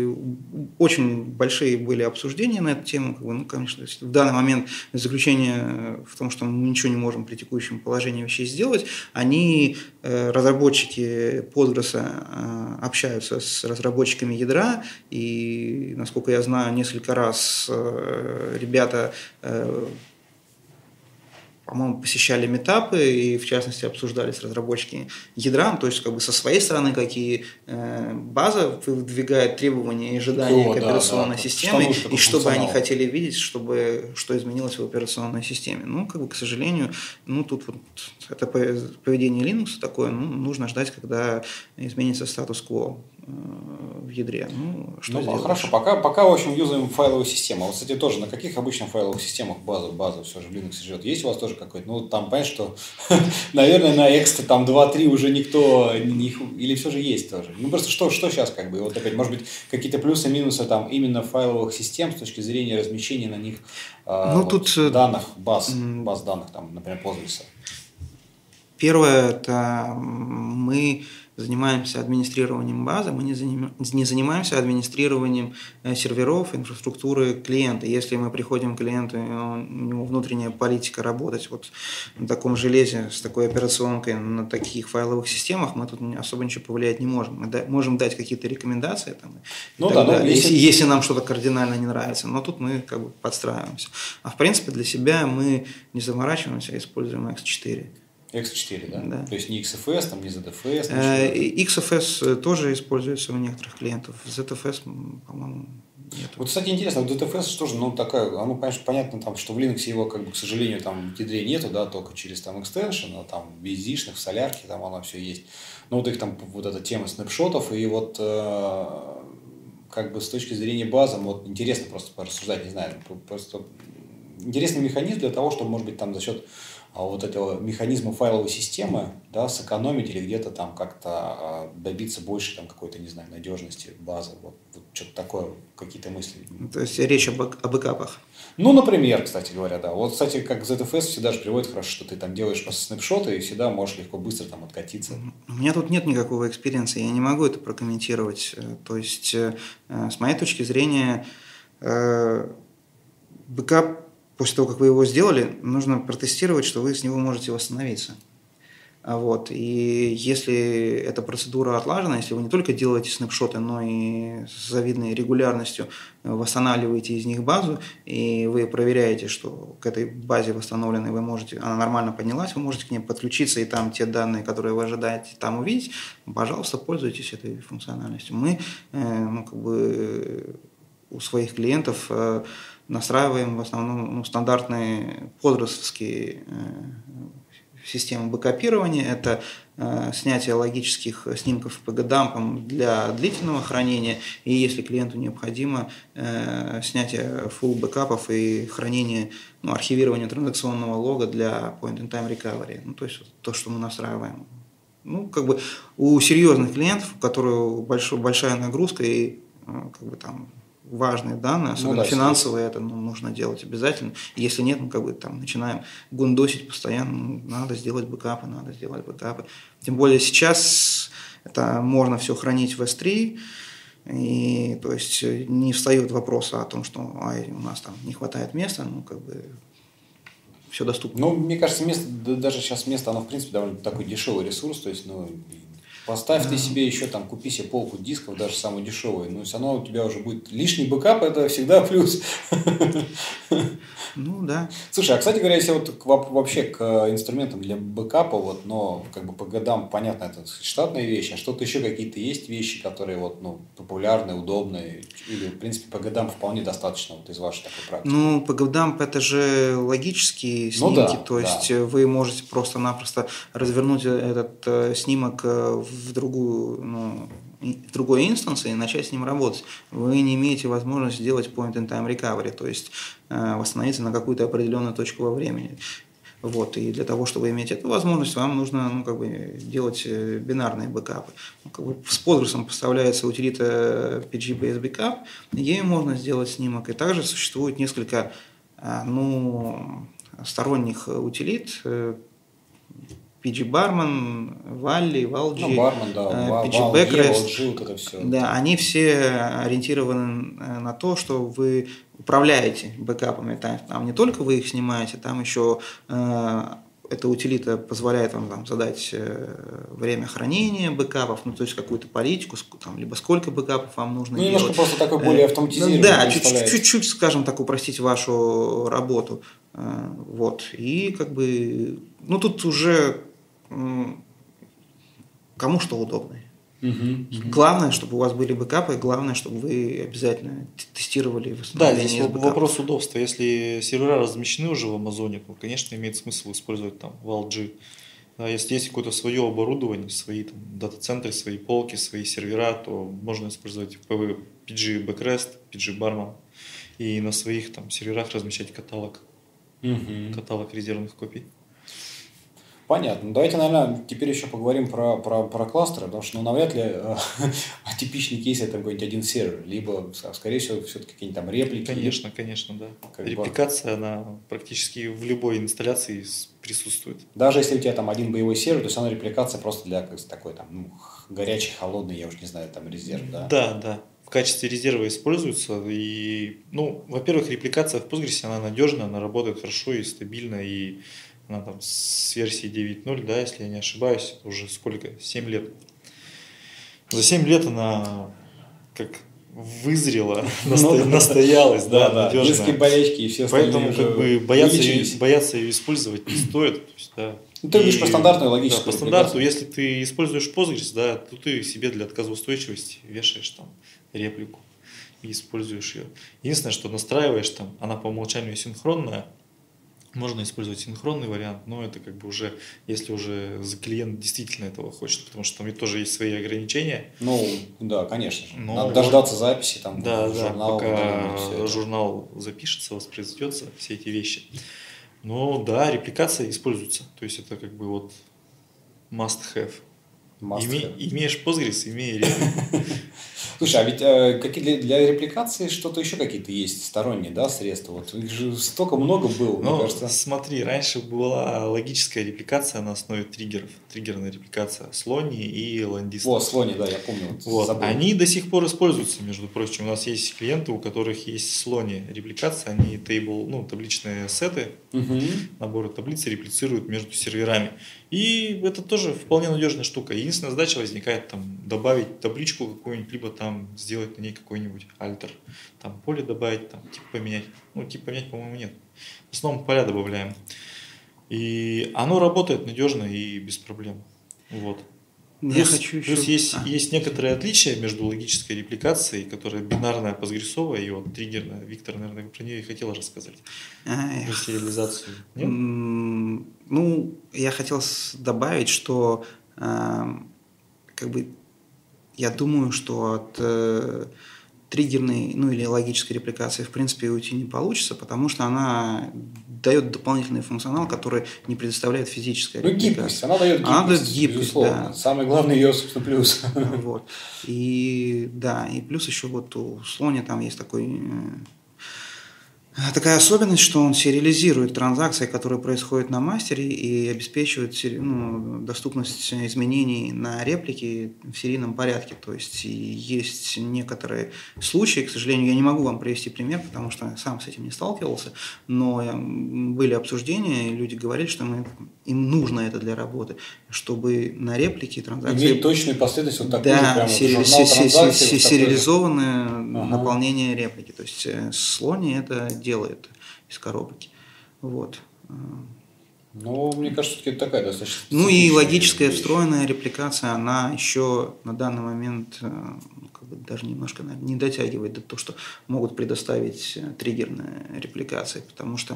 очень большие были обсуждения на эту тему. Конечно, в данный момент заключение в том, что мы ничего не можем при текущем положении вещей сделать, разработчики Postgres общаются с разработчиками ядра, и, насколько я знаю, несколько раз ребята, по-моему, посещали митапы и, в частности, обсуждали с разработчиками ядра, то есть со своей стороны, какие база выдвигает требования и ожидания к операционной системе, и что бы они хотели видеть, что изменилось в операционной системе. К сожалению, тут вот это поведение Linux такое, нужно ждать, когда изменится статус-кво в ядре. Хорошо, пока, в общем, юзаем файловую систему. Вот, кстати, тоже на каких обычных файловых системах база все же в Linux живет? Есть у вас тоже какой-то? Там, понятно, что, наверное, на Extra там 2-3 уже никто, или все же есть тоже? Просто что сейчас вот опять, может быть, какие-то плюсы-минусы там именно файловых систем с точки зрения размещения на них данных, баз данных, там, например, Postgres? Первое, это мы занимаемся администрированием базы, мы не занимаемся администрированием серверов, инфраструктуры клиента. Если мы приходим к клиенту, и у него внутренняя политика работать на таком железе, с такой операционкой, на таких файловых системах, мы тут особо ничего повлиять не можем. Мы можем дать какие-то рекомендации, если нам что-то кардинально не нравится, но тут мы подстраиваемся. А в принципе для себя мы не заморачиваемся, используем X4. X4, да? Да. То есть не XFS, там, не ZFS? XFS тоже используется у некоторых клиентов. ZFS, по-моему, нет. Вот, кстати, интересно, ZFS тоже, оно, понятно, там, что в Linux его, к сожалению, там в ядре нету, да, только через там экстеншн, там в BSD-шных, в солярке, там оно все есть. Но их там, эта тема снапшотов, и с точки зрения базы, интересно просто порассуждать, не знаю, просто интересный механизм для того, чтобы, может быть, там за счет этого механизма файловой системы, да, сэкономить или где-то там как-то добиться больше там какой-то, не знаю, надежности базы, что-то такое, какие-то мысли. То есть речь о бэкапах. Например, кстати говоря, да. Кстати, как ZFS всегда же приводит хорошо, что ты там делаешь просто снапшоты и всегда можешь легко быстро там откатиться. У меня тут нет никакого экспириенса, я не могу это прокомментировать. То есть, с моей точки зрения, бэкап, после того, как вы его сделали, нужно протестировать, что вы с него можете восстановиться. Вот. И если эта процедура отлажена, если вы не только делаете снапшоты, но и с завидной регулярностью восстанавливаете из них базу, и вы проверяете, что к этой базе восстановленной вы можете, она нормально поднялась, вы можете к ней подключиться, и там те данные, которые вы ожидаете, там увидеть, пожалуйста, пользуйтесь этой функциональностью. Мы у своих клиентов настраиваем в основном стандартные подростковские системы бэкапирования. Это снятие логических снимков PG-дампом для длительного хранения, и если клиенту необходимо, снятие full бэкапов и хранение, архивирование транзакционного лога для point-in-time recovery. То есть то, что мы настраиваем. У серьезных клиентов, у которых большая нагрузка и там важные данные, особенно финансовые, это нужно делать обязательно. Если нет, начинаем гундосить постоянно, надо сделать бэкапы. Тем более сейчас это можно все хранить в S3, и то есть не встает вопрос о том, что у нас там не хватает места, все доступно. Мне кажется, даже сейчас место, оно в принципе довольно такой дешевый ресурс, то есть, поставь ты себе еще купи себе полку дисков, даже самую дешевую, но все равно у тебя уже будет лишний бэкап, это всегда плюс. Да. Слушай, а кстати говоря, если вообще к инструментам для бэкапа, по годам, понятно, это штатные вещи, а что-то еще какие-то есть вещи, которые популярны, удобные, или в принципе по годам вполне достаточно из вашей такой практики? По годам это же логические снимки, то есть вы можете просто-напросто развернуть этот снимок в другой инстанции и начать с ним работать. Вы не имеете возможности сделать point-in-time recovery, то есть восстановиться на какую-то определенную точку во времени. И для того, чтобы иметь эту возможность, вам нужно делать бинарные бэкапы. С Postgres поставляется утилита PG-based backup, ею можно сделать снимок. И также существует несколько сторонних утилит, PG-Barman, Valley, Valgy, PG-Backrest. Они все ориентированы на то, что вы управляете бэкапами. Там не только вы их снимаете, там еще эта утилита позволяет вам задать время хранения бэкапов, то есть какую-то политику, либо сколько бэкапов вам нужно делать. Немножко просто такой более автоматизированный. Да, чуть-чуть, скажем так, упростить вашу работу. И тут уже кому что удобно. Главное, чтобы у вас были бэкапы, главное, чтобы вы обязательно тестировали восстановление. Да, здесь вопрос удобства. Если сервера размещены уже в Амазоне, то, конечно, имеет смысл использовать Valgy. Если есть какое-то свое оборудование, свои дата-центры, свои полки, свои сервера, то можно использовать PG Backrest, PG Barman и на своих серверах размещать каталог резервных копий. Понятно. Давайте, наверное, теперь еще поговорим про кластеры, потому что навряд ли типичный кейс это какой-нибудь один сервер, либо, скорее всего, все-таки какие-нибудь реплики. Конечно, да. Репликация, она практически в любой инсталляции присутствует. Даже если у тебя один боевой сервер, то все равно репликация просто для такой горячий, холодный, я уж не знаю, резерв, да? Да. В качестве резерва используется. И, во-первых, репликация в Postgres, она надежная, она работает хорошо и стабильно, и она с версии 9.0, если я не ошибаюсь, это уже 7 лет. За 7 лет она вызрела, настоялась, надежная. Детские болячки и все остальные. Поэтому бояться ее использовать не стоит. Ты говоришь про стандартную логическую. По стандарту, если ты используешь Postgres, то ты себе для отказоустойчивости вешаешь реплику и используешь ее. Единственное, что настраиваешь она по умолчанию синхронная. Можно использовать синхронный вариант, но это уже, если уже клиент действительно этого хочет, потому что там тоже есть свои ограничения. Да, конечно же. Надо дождаться записи, журнал. Пока журнал запишется, воспроизведется, все эти вещи. Репликация используется. То есть это must have. Имеешь Postgres, имей реплику. Слушай, а ведь для репликации что-то еще какие-то есть сторонние, средства? Их же столько много было, мне кажется. Смотри, раньше была логическая репликация на основе триггеров. Триггерная репликация Slonie и Landisk. Slonie, да, я помню. Они до сих пор используются, между прочим. У нас есть клиенты, у которых есть Slonie репликация. Они табличные сеты, наборы таблиц реплицируют между серверами. И это тоже вполне надежная штука. Единственная задача возникает там добавить табличку какую-нибудь, либо там сделать на ней какой-нибудь альтер. Там поле добавить, там тип поменять. Ну, тип поменять, по-моему, нет. В основном поля добавляем. И оно работает надежно и без проблем. Вот. Плюс есть некоторые отличия между логической репликацией, которая бинарная, постгрессовая, и вот триггерная. Виктор, наверное, про нее и хотел рассказать. Про сериализацию. Нет? Ну, я хотел добавить, что как бы я думаю, что от триггерной, ну или логической репликации в принципе уйти не получится, потому что она дает дополнительный функционал, который не предоставляет физическая репликация. Гибкость, она дает гибкость, безусловно. Да. Самый главный ее, собственно, плюс. Вот. И да, и плюс еще вот у Слони там есть такая особенность, что он сериализирует транзакции, которые происходят на мастере, и обеспечивает доступность изменений на реплики в серийном порядке. То есть есть некоторые случаи, к сожалению, я не могу вам привести пример, потому что сам с этим не сталкивался, но были обсуждения, и люди говорили, что им нужно это для работы, чтобы на реплики транзакции... Иметь точную последовательность, вот такую да, же прямо сериализованное наполнение реплики. То есть Слони это делает из коробки. Вот. Ну, мне кажется, это такая достаточно... Ну и логическая встроенная репликация, она еще на данный момент как бы даже немножко не дотягивает до того, что могут предоставить триггерные репликации, потому что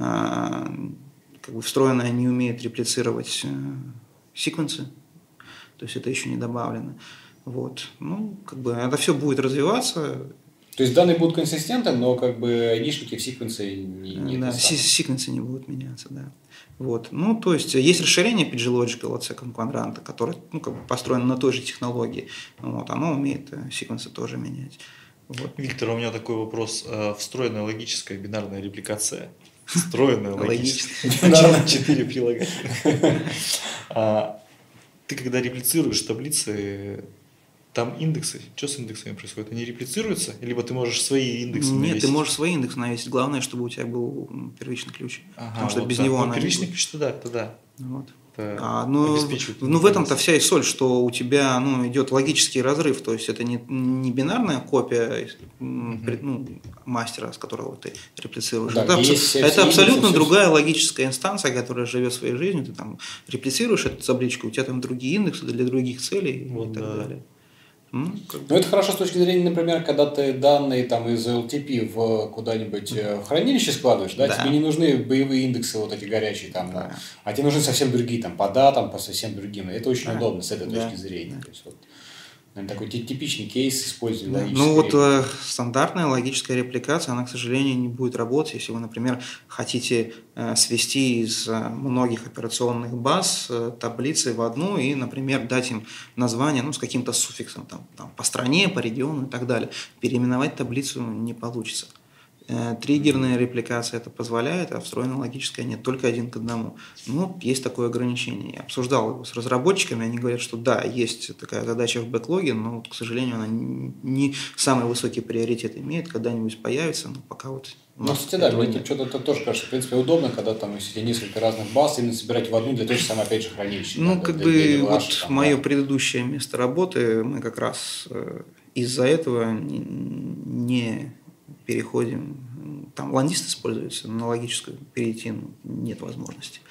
как бы встроенная не умеет реплицировать секвенсы, то есть это еще не добавлено. Вот. Ну, как бы это все будет развиваться. То есть данные будут консистентны, но как бы айдишники в секвенсе не да, секвенсы не будут меняться, да. Вот. Ну, то есть есть расширение PGLogical от Second Quadrant, которое как бы построено на той же технологии. Вот. Оно умеет секвенсы тоже менять. Вот. Виктор, у меня такой вопрос. Встроенная логическая бинарная репликация. Встроенная логическая. 4 прилагательных. Ты когда реплицируешь таблицы, там индексы. Что с индексами происходит? Они реплицируются? Либо ты можешь свои индексы навесить? Нет, ты можешь свои индексы навесить. Главное, чтобы у тебя был первичный ключ. Потому что вот без него она первичный ключ, то да. Вот. В этом-то вся и соль, что у тебя идет логический разрыв. То есть это не бинарная копия мастера, с которого ты реплицируешь. Да, это абсолютно другая логическая инстанция, которая живет своей жизнью. Ты там реплицируешь эту табличку, у тебя там другие индексы для других целей и так далее. Ну, это хорошо с точки зрения, например, когда ты данные там из LTP в куда-нибудь в хранилище складываешь, да, тебе не нужны боевые индексы вот эти горячие там, а тебе нужны совсем другие там по датам, по совсем другим. Это очень удобно с этой точки зрения. То есть, вот, наверное, такой типичный кейс использования логической стандартная логическая репликация, она, к сожалению, не будет работать, если вы, например, хотите свести из многих операционных баз таблицы в одну и, например, дать им название с каким-то суффиксом там, по стране, по региону и так далее. Переименовать таблицу не получится. Триггерная репликация это позволяет, а встроенная логическая нет, только 1 к 1. Есть такое ограничение. Я обсуждал его с разработчиками, они говорят, что да, есть такая задача в бэклоге, но, к сожалению, она не самый высокий приоритет имеет, когда-нибудь появится, но пока вот... кстати, да, мне что-то тоже кажется, в принципе, удобно, когда там, если несколько разных баз, именно собирать в одну для той же самой, опять же, хранилища. Мое предыдущее место работы, мы как раз из-за этого не переходим, там ландист используется, на логическую перейти нет возможности.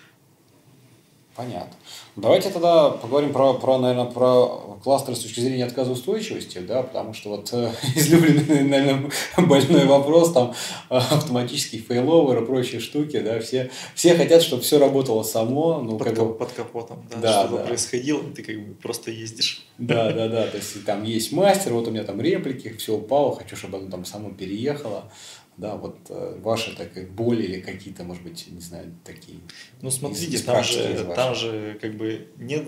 Понятно. Давайте тогда поговорим наверное, про кластеры с точки зрения отказоустойчивости, да, потому что вот излюбленный, наверное, больной вопрос, там, автоматический фейловер и прочие штуки, да, все хотят, чтобы все работало само. Под капотом, чтобы происходило, ты как бы просто ездишь. Да, то есть там есть мастер, вот у меня там реплики, все упало, хочу, чтобы оно там само переехало. Да, вот ваши такие боли или какие-то, может быть, не знаю, такие. Смотрите, там же как бы нет.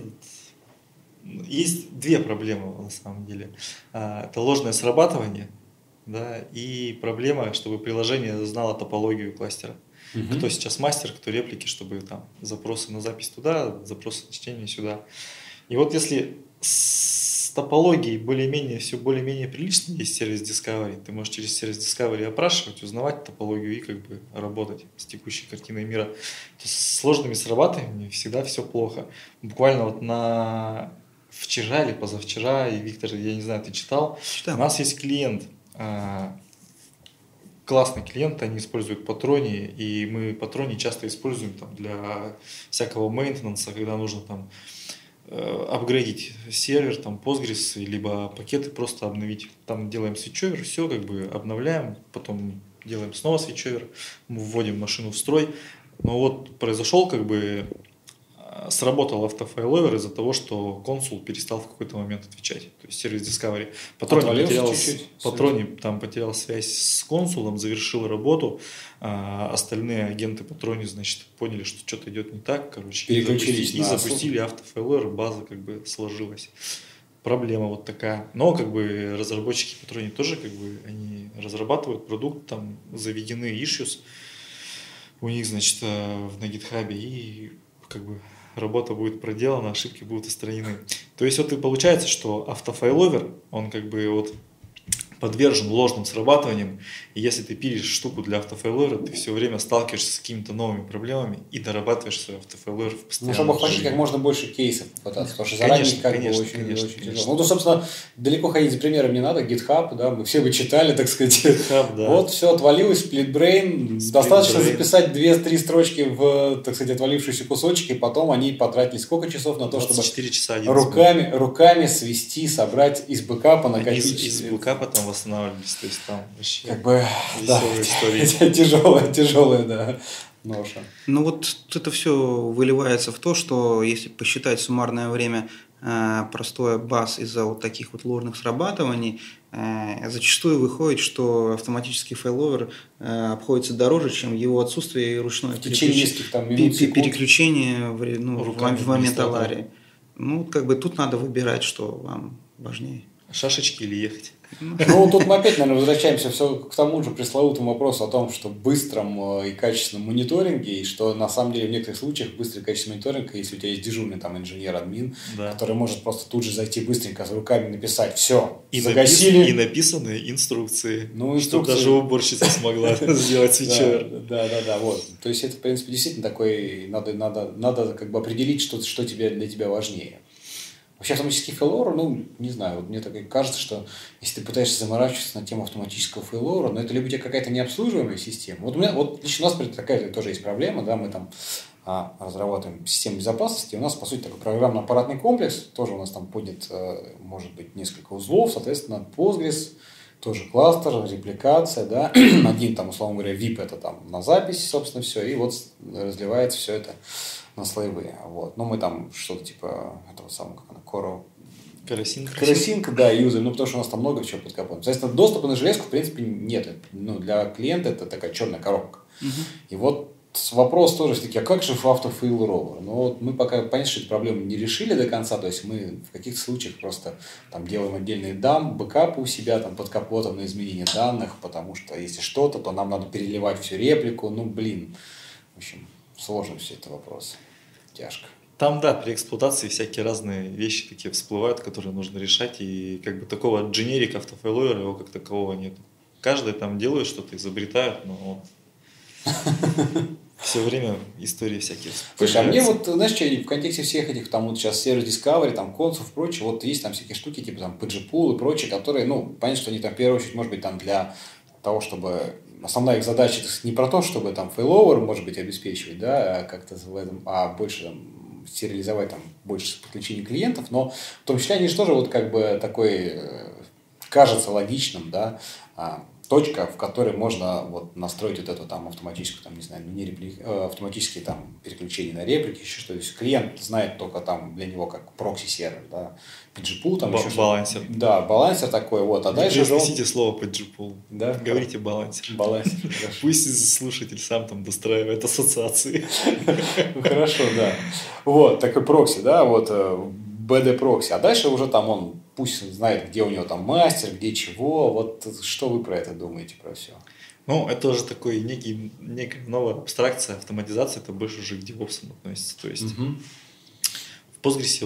Есть две проблемы на самом деле. Это ложное срабатывание, да, и проблема, чтобы приложение знало топологию кластера. Кто сейчас мастер, кто реплики, чтобы там запросы на запись туда, запросы на чтение сюда. И вот если топологией более-менее все более-менее прилично. Есть сервис Discovery. Ты можешь через сервис Discovery опрашивать, узнавать топологию и как бы работать с текущей картиной мира. То с сложными срабатываниями всегда все плохо. Буквально вот вчера или позавчера, и Виктор, я не знаю, ты читал? Читал. У нас есть клиент, классный клиент, они используют Патрони, и мы Патрони часто используем там для всякого мейнтенанса, когда нужно там апгрейдить сервер, там Postgres, либо пакеты просто обновить. Там делаем свитчовер, все как бы обновляем, потом делаем снова свитчовер, вводим машину в строй. Но вот произошел как бы сработал автофайловер из-за того, что консул перестал в какой-то момент отвечать. То есть сервис Discovery. Патрони там потерял связь с консулом, завершил работу. Остальные агенты Патрони, значит, поняли, что что-то идет не так. Короче, переключились и запустили автофайловер, база как бы сложилась. Проблема вот такая. Но как бы разработчики Патрони тоже как бы они разрабатывают продукт, там заведены issues у них, значит, на GitHub, и как бы работа будет проделана, ошибки будут устранены. То есть вот и получается, что автофайловер, он как бы вот подвержен ложным срабатываниям, и если ты пилишь штуку для автофайловера, ты все время сталкиваешься с какими-то новыми проблемами и дорабатываешь свой автофайловер в постоянном чтобы охватить как можно больше кейсов попытаться, потому что заранее очень тяжело. Ну, то, собственно, далеко ходить за примером не надо, GitHub, да, мы все бы читали, так сказать. GitHub, да. Вот, все отвалилось, SplitBrain, достаточно записать 2-3 строчки в, так сказать, отвалившийся кусочек, и потом они потратили сколько часов на то, чтобы часа руками свести, собрать из бэкапа, накопить. Из бэкапа там восстанавливались, то есть там вообще как бы веселая история. Тяжелая, да, ноша. Ну вот это все выливается в то, что если посчитать суммарное время простое баз из-за вот таких вот ложных срабатываний, зачастую выходит, что автоматический файловер обходится дороже, чем его отсутствие и ручное переключение в момент аварии. Ну, как бы тут надо выбирать, что вам важнее. Шашечки или ехать? Ну, тут мы опять, наверное, возвращаемся все к тому же пресловутому вопросу о том, что быстром и качественном мониторинге, и что на самом деле в некоторых случаях быстрый и качественный мониторинг, если у тебя есть дежурный там инженер-админ, да, который может просто тут же зайти быстренько с руками написать все, и загасили. И написаны инструкции, чтобы даже уборщица смогла сделать свитчовер. Да, вот. То есть это, в принципе, действительно такой, надо как бы определить, что для тебя важнее. Вообще автоматический фейловер, ну, не знаю, вот мне так кажется, что если ты пытаешься заморачиваться на тему автоматического фейловера, но это либо у тебя какая-то необслуживаемая система. Вот лично у нас такая тоже есть проблема, да, мы там разрабатываем систему безопасности, у нас, по сути, такой программно-аппаратный комплекс, тоже у нас там поднят, может быть, несколько узлов, соответственно, Postgres, тоже кластер, репликация, да, один там, условно говоря, VIP это там на запись, собственно, все, и вот разливается все это на слоевые. Вот. Но мы там что-то типа этого самого, как она, Керосинка, да, юзаем, ну, потому что у нас там много чего под капотом. Соответственно, доступа на железку, в принципе, нет. Ну, для клиента это такая черная коробка. И вот вопрос тоже все-таки, а как же автофейловер? Ну, вот мы пока, понятно, что эту проблему не решили до конца, то есть мы в каких-то случаях просто там делаем отдельные бэкапы у себя там под капотом на изменение данных, потому что если что-то, то нам надо переливать всю реплику, ну, блин. В общем, сложно все это вопрос. Тяжко. Там, да, при эксплуатации всякие разные вещи такие всплывают, которые нужно решать, и как бы такого дженерика автофейловера его как такового нет. Каждый там делает что-то, изобретают, но все время истории всякие. Слушай, а мне вот, знаешь, что, в контексте всех этих, там вот сейчас сервис Discovery, там консул и прочее, вот есть там всякие штуки, типа там PGPool и прочее, которые, ну, понятно, что они там в первую очередь, может быть, там для того, чтобы основная их задача не про то, чтобы там фейловер, может быть, обеспечивать, да, как-то в этом, а больше там стерилизовать там больше подключений клиентов, но в том числе они же тоже вот как бы такой, кажется логичным, да, точка, в которой можно вот настроить вот эту там автоматическую, там, не знаю, автоматические там переключения на реплики, еще что-то. То есть клиент знает только там для него как прокси-сервер, да, PGPool, там еще балансер. Да, балансер такой, вот. А дальше произносите слово PGPool. Да? Говорите балансер. Балансер, Пусть слушатель сам там достраивает ассоциации. Хорошо, да. Вот, такой прокси, да, вот BD прокси. А дальше уже там он пусть знает, где у него там мастер, где чего. Вот что вы про это думаете, про все? Ну, это уже такой некая новая абстракция, автоматизация, это больше уже к DevOps относится. То есть в Postgres вот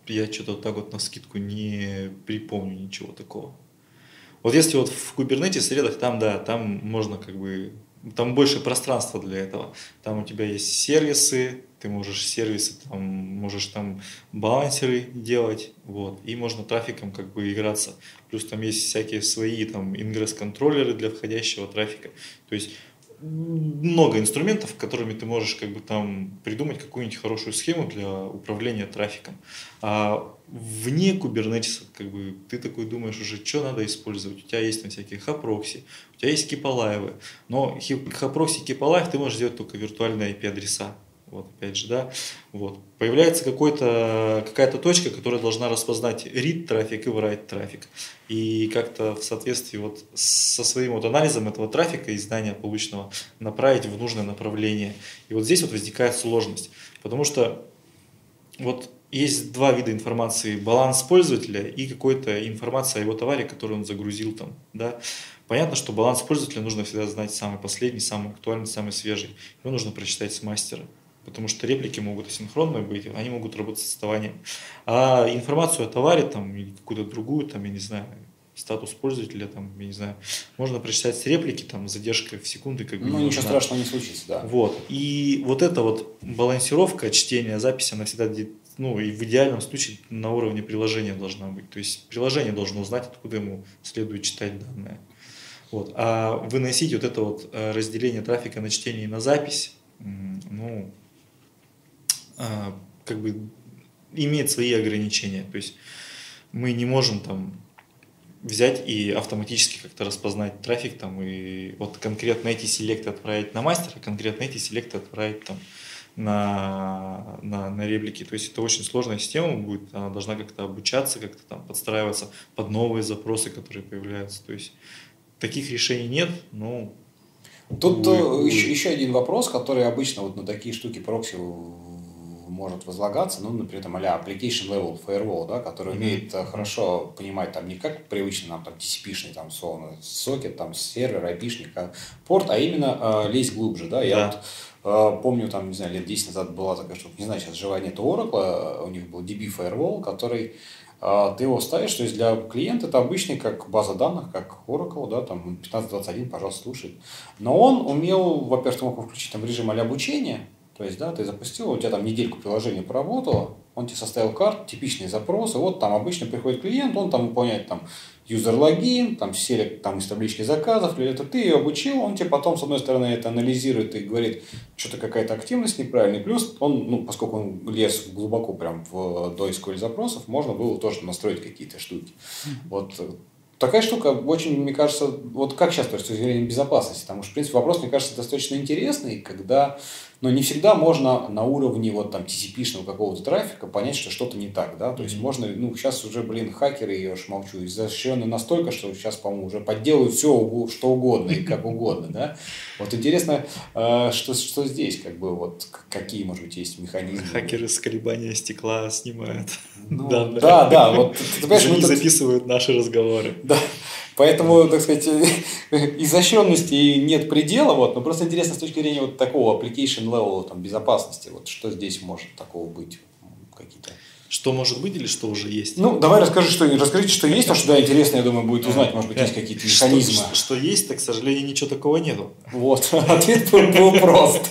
я что-то вот так вот навскидку не припомню ничего такого. Вот если вот в Kubernetes средах, там, да, там можно как бы, там больше пространства для этого. Там у тебя есть сервисы, ты можешь сервисы, там, можешь там балансеры делать, вот, и можно трафиком как бы играться. Плюс там есть всякие свои там ингресс-контроллеры для входящего трафика. То есть много инструментов, которыми ты можешь как бы там придумать какую-нибудь хорошую схему для управления трафиком. А вне Kubernetes как бы ты такой думаешь уже, что надо использовать. У тебя есть там всякие хапрокси, у тебя есть кипалайвы, но хапрокси, кипалайв ты можешь сделать только виртуальные IP-адреса. Вот, опять же, да, вот. Появляется какая-то точка, которая должна распознать read трафик и write трафик. И как-то в соответствии вот со своим вот анализом этого трафика и знания полученного направить в нужное направление. И вот здесь вот возникает сложность. Потому что вот есть два вида информации: баланс пользователя и какая-то информация о его товаре, которую он загрузил там, да. Понятно, что баланс пользователя нужно всегда знать самый последний, самый актуальный, самый свежий. Его нужно прочитать с мастера. Потому что реплики могут асинхронные быть, они могут работать с отставанием. А информацию о товаре там, или какую-то другую, там, я не знаю, статус пользователя, там, я не знаю, можно прочитать с реплики, там, задержка в секунды. Как бы, ну, ничего страшного не случится, да. Вот. И вот эта вот балансировка чтения, записи, она всегда, ну, и в идеальном случае на уровне приложения должна быть. То есть приложение должно узнать, откуда ему следует читать данные. Вот. А выносить вот это вот разделение трафика на чтение и на запись, ну, как бы имеет свои ограничения. То есть мы не можем там взять и автоматически как-то распознать трафик там, и вот конкретно эти селекты отправить на мастера, конкретно эти селекты отправить там на реплики. То есть это очень сложная система будет, она должна как-то обучаться, как-то там подстраиваться под новые запросы, которые появляются. То есть таких решений нет, но... Тут еще один вопрос, который обычно вот на такие штуки прокси может возлагаться, ну, например, там, а-ля application level firewall, да, который умеет хорошо понимать там не как привычный нам там TCP-шный там словно сокет, там сервер, IP-шник, порт, а именно лезть глубже, да. Я вот помню, там, не знаю, лет 10 назад была такая штука, не знаю, сейчас жива нет у Oracle, у них был DB firewall, который ты его ставишь, то есть для клиента это обычный, как база данных, как Oracle, да, там 1521, пожалуйста, слушай. Но он умел, во-первых, ты мог включить там режим а-ля обучения. То есть, да, ты запустил, у тебя там недельку приложение поработало, он тебе составил карту, типичные запросы, вот там обычно приходит клиент, он там выполняет там юзер-логин, там селект там из таблички заказов, или это ты ее обучил, он тебе потом, с одной стороны, это анализирует и говорит, что-то какая-то активность неправильная, плюс он, ну, поскольку он лез глубоко прям до SQL запросов, можно было тоже настроить какие-то штуки. Вот. Такая штука очень, мне кажется, вот как сейчас, то есть, с точки зрения безопасности, потому что, в принципе, вопрос, мне кажется, достаточно интересный, когда, но не всегда можно на уровне вот там TCP-шного какого-то трафика понять, что что-то не так, да, то есть можно, ну, сейчас уже, хакеры, я уж молчу, изощрены настолько, что сейчас, по-моему, уже подделывают все, что угодно и как угодно, да. Вот интересно, что здесь, как бы, вот, какие, может быть, есть механизмы. Хакеры с колебания стекла снимают данные. Да, вот, ты понимаешь, они записывают наши разговоры. Да, поэтому, так сказать, изощренности нет предела, вот, но просто интересно с точки зрения вот такого application level там, безопасности, вот что здесь может такого быть, какие-то. Что может быть или что уже есть? Ну, давай расскажите, что есть, потому что, да, интересно, я думаю, будет узнать, может быть, есть какие-то механизмы. Что есть, так, к сожалению, ничего такого нету. Вот, ответ был прост.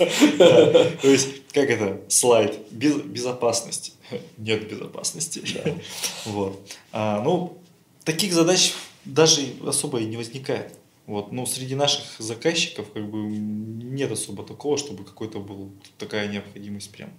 То есть, как это, слайд, безопасность. Нет безопасности. Вот. Ну, таких задач даже особо и не возникает. Вот. Ну, среди наших заказчиков как бы нет особо такого, чтобы какой-то был такая необходимость прям.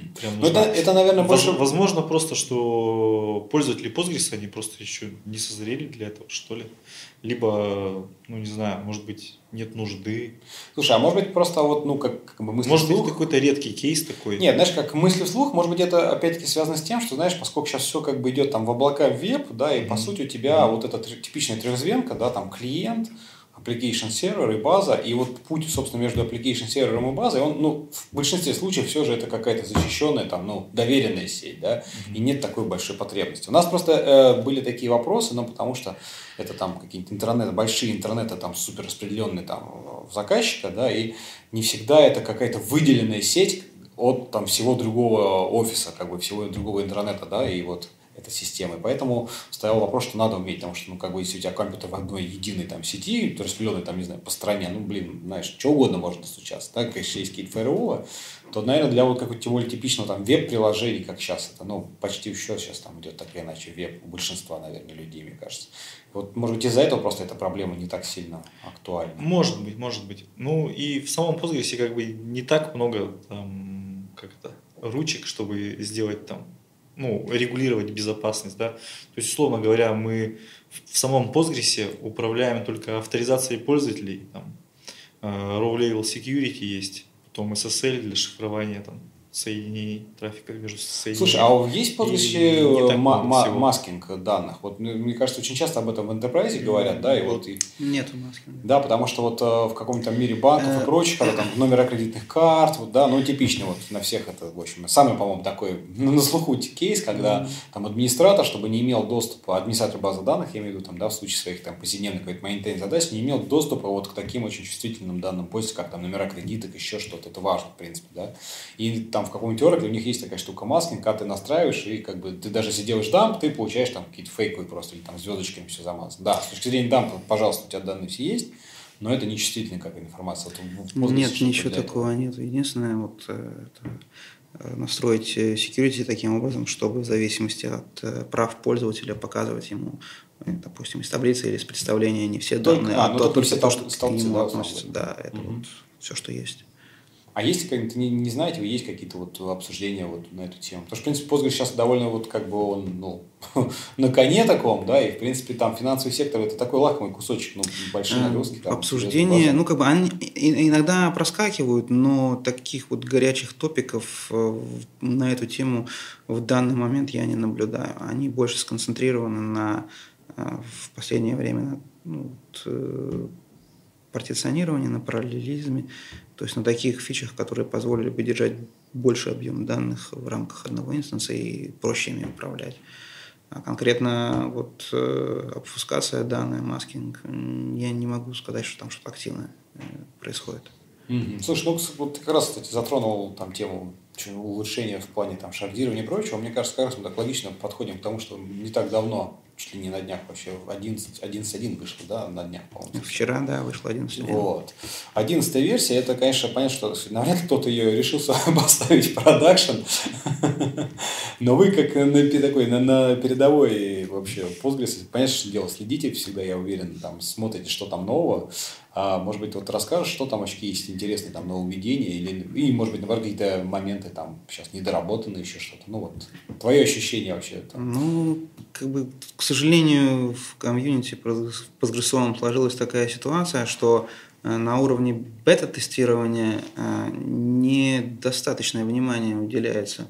Это, наверное, больше... Возможно, просто, что пользователи Postgres, они просто еще не созрели для этого, что ли. Либо, ну, не знаю, может быть, нет нужды. Слушай, а может быть, просто вот, ну, как бы мысли вслух... Может быть, какой-то редкий кейс такой. Нет, знаешь, как мысли вслух, может быть, это, опять-таки, связано с тем, что, знаешь, поскольку сейчас все как бы идет там в облака, в веб, да, и, по сути, у тебя вот эта типичная трехзвенка, да, там, клиент, application server и база, и вот путь, собственно, между application сервером и базой, он, ну, в большинстве случаев все же это какая-то защищенная, там, ну, доверенная сеть, да, и нет такой большой потребности. У нас просто были такие вопросы, но потому что это там какие-то большие интернеты там супер распределенные там в заказчика, да, и не всегда это какая-то выделенная сеть, от там всего другого офиса, как бы всего другого интернета, да, и вот этой системы. Поэтому стоял вопрос, что надо уметь, потому что, ну, как бы, если у тебя компьютер в одной единой там сети, распределенной там, не знаю, по стране, ну, блин, знаешь, что угодно можно достучаться, так, если есть какие-то фаерволы, то, наверное, для вот какого-то тем более типичного там веб-приложений, как сейчас это, ну, почти все сейчас там идет так или иначе веб у большинства, наверное, людей, мне кажется. Вот, может быть, из-за этого просто эта проблема не так сильно актуальна. Может быть, может быть. Ну, и в самом Postgres как бы не так много там, как-то, ручек, чтобы сделать там, ну, регулировать безопасность, да. То есть, условно говоря, мы в самом Postgres управляем только авторизацией пользователей, там, Row Level Security есть, потом SSL для шифрования там соединений, трафика между соединениями. Слушай, а есть в Postgres маскинг маскинг данных? Вот мне кажется, очень часто об этом в Enterprise говорят, да, и вот Нету маскинга. Да, потому что вот в каком-то мире банков и прочее, когда там номера кредитных карт, вот, да, ну типично вот на всех это, в общем, самый, по-моему, такой на слуху кейс, когда там администратор, чтобы не имел доступа, администратор базы данных, я имею в виду, там, да, в случае своих там повседневных какой-то мониторинг задач, не имел доступа вот к таким очень чувствительным данным пользователя, как там номера кредиток, еще что-то, это важно, в принципе, да. И там в каком-нибудь Oracle у них есть такая штука маскинг, когда ты настраиваешь, и как бы ты даже если делаешь дамп, ты получаешь там какие-то фейковые просто, или там звездочками все замазано. Да, с точки зрения дампа, пожалуйста, у тебя данные все есть, но это не чувствительная как информация. Вот нет, ничего такого нет. Единственное, вот это настроить security таким образом, чтобы в зависимости от прав пользователя показывать ему, допустим, из таблицы или из представления не все данные, только то, что к нему относится. Да, это вот все, что есть. А есть какие-то, не знаете, есть какие-то вот обсуждения вот на эту тему? Потому что, в принципе, Postgres сейчас довольно вот как бы он, ну, на коне таком, да, и, в принципе, там финансовый сектор – это такой лакомый кусочек, ну, большие нагрузки. Там, обсуждения, ну, как бы они иногда проскакивают, но таких вот горячих топиков на эту тему в данный момент я не наблюдаю. Они больше сконцентрированы в последнее время на партиционировании, на параллелизме, то есть на таких фичах, которые позволили бы держать больше объем данных в рамках одного инстанса и проще ими управлять. А конкретно вот обфускация данных, маскинг, я не могу сказать, что там что-то активное происходит. Слушай, ну вот ты как раз, кстати, затронул там тему улучшения в плане там шардирования и прочего. Мне кажется, как раз мы так логично подходим к тому, что не так давно, чуть ли не на днях вообще, 11.1 вышло, да, на днях, по-моему. Вчера, да, вышло 11.1. Вот. 11-я версия, это, конечно, понятно, что навряд ли кто-то ее решился поставить в продакшн, но вы как на передовой вообще Postgres, понятно, что дело, следите всегда, я уверен, там, смотрите, что там нового. Может быть, вот расскажешь, что там вообще есть интересные там нововведения, или, может быть, наоборот, какие-то моменты там сейчас недоработаны, еще что-то. Ну, вот, твое ощущение вообще. Там. Ну, как бы, к сожалению, в комьюнити постгрессовом сложилась такая ситуация, что на уровне бета-тестирования недостаточное внимание уделяется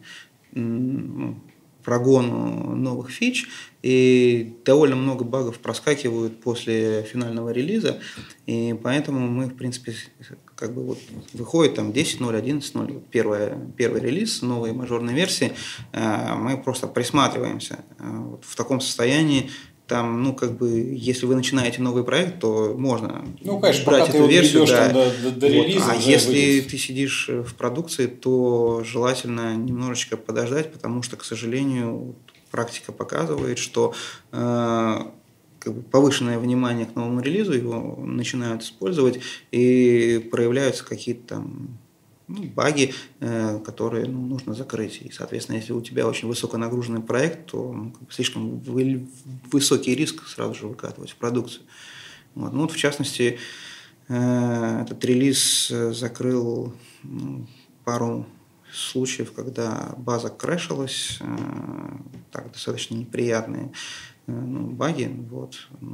прогону новых фич, и довольно много багов проскакивают после финального релиза, и поэтому мы, в принципе, как бы вот выходит там 10.0, 11.0, первый релиз новой мажорной версии, мы просто присматриваемся. Вот в таком состоянии там, ну, как бы, если вы начинаете новый проект, то можно конечно, брать эту версию. Да. До релиза, вот. А если ты сидишь в продукции, то желательно немножечко подождать, потому что, к сожалению, практика показывает, что как бы повышенное внимание к новому релизу, его начинают использовать, и проявляются какие-то там баги, которые нужно закрыть. И, соответственно, если у тебя очень высоконагруженный проект, то слишком высокий риск сразу же выкатывать в продукцию. Вот. Ну, вот, в частности, этот релиз закрыл пару случаев, когда база крашилась, так, достаточно неприятные баги. Вот.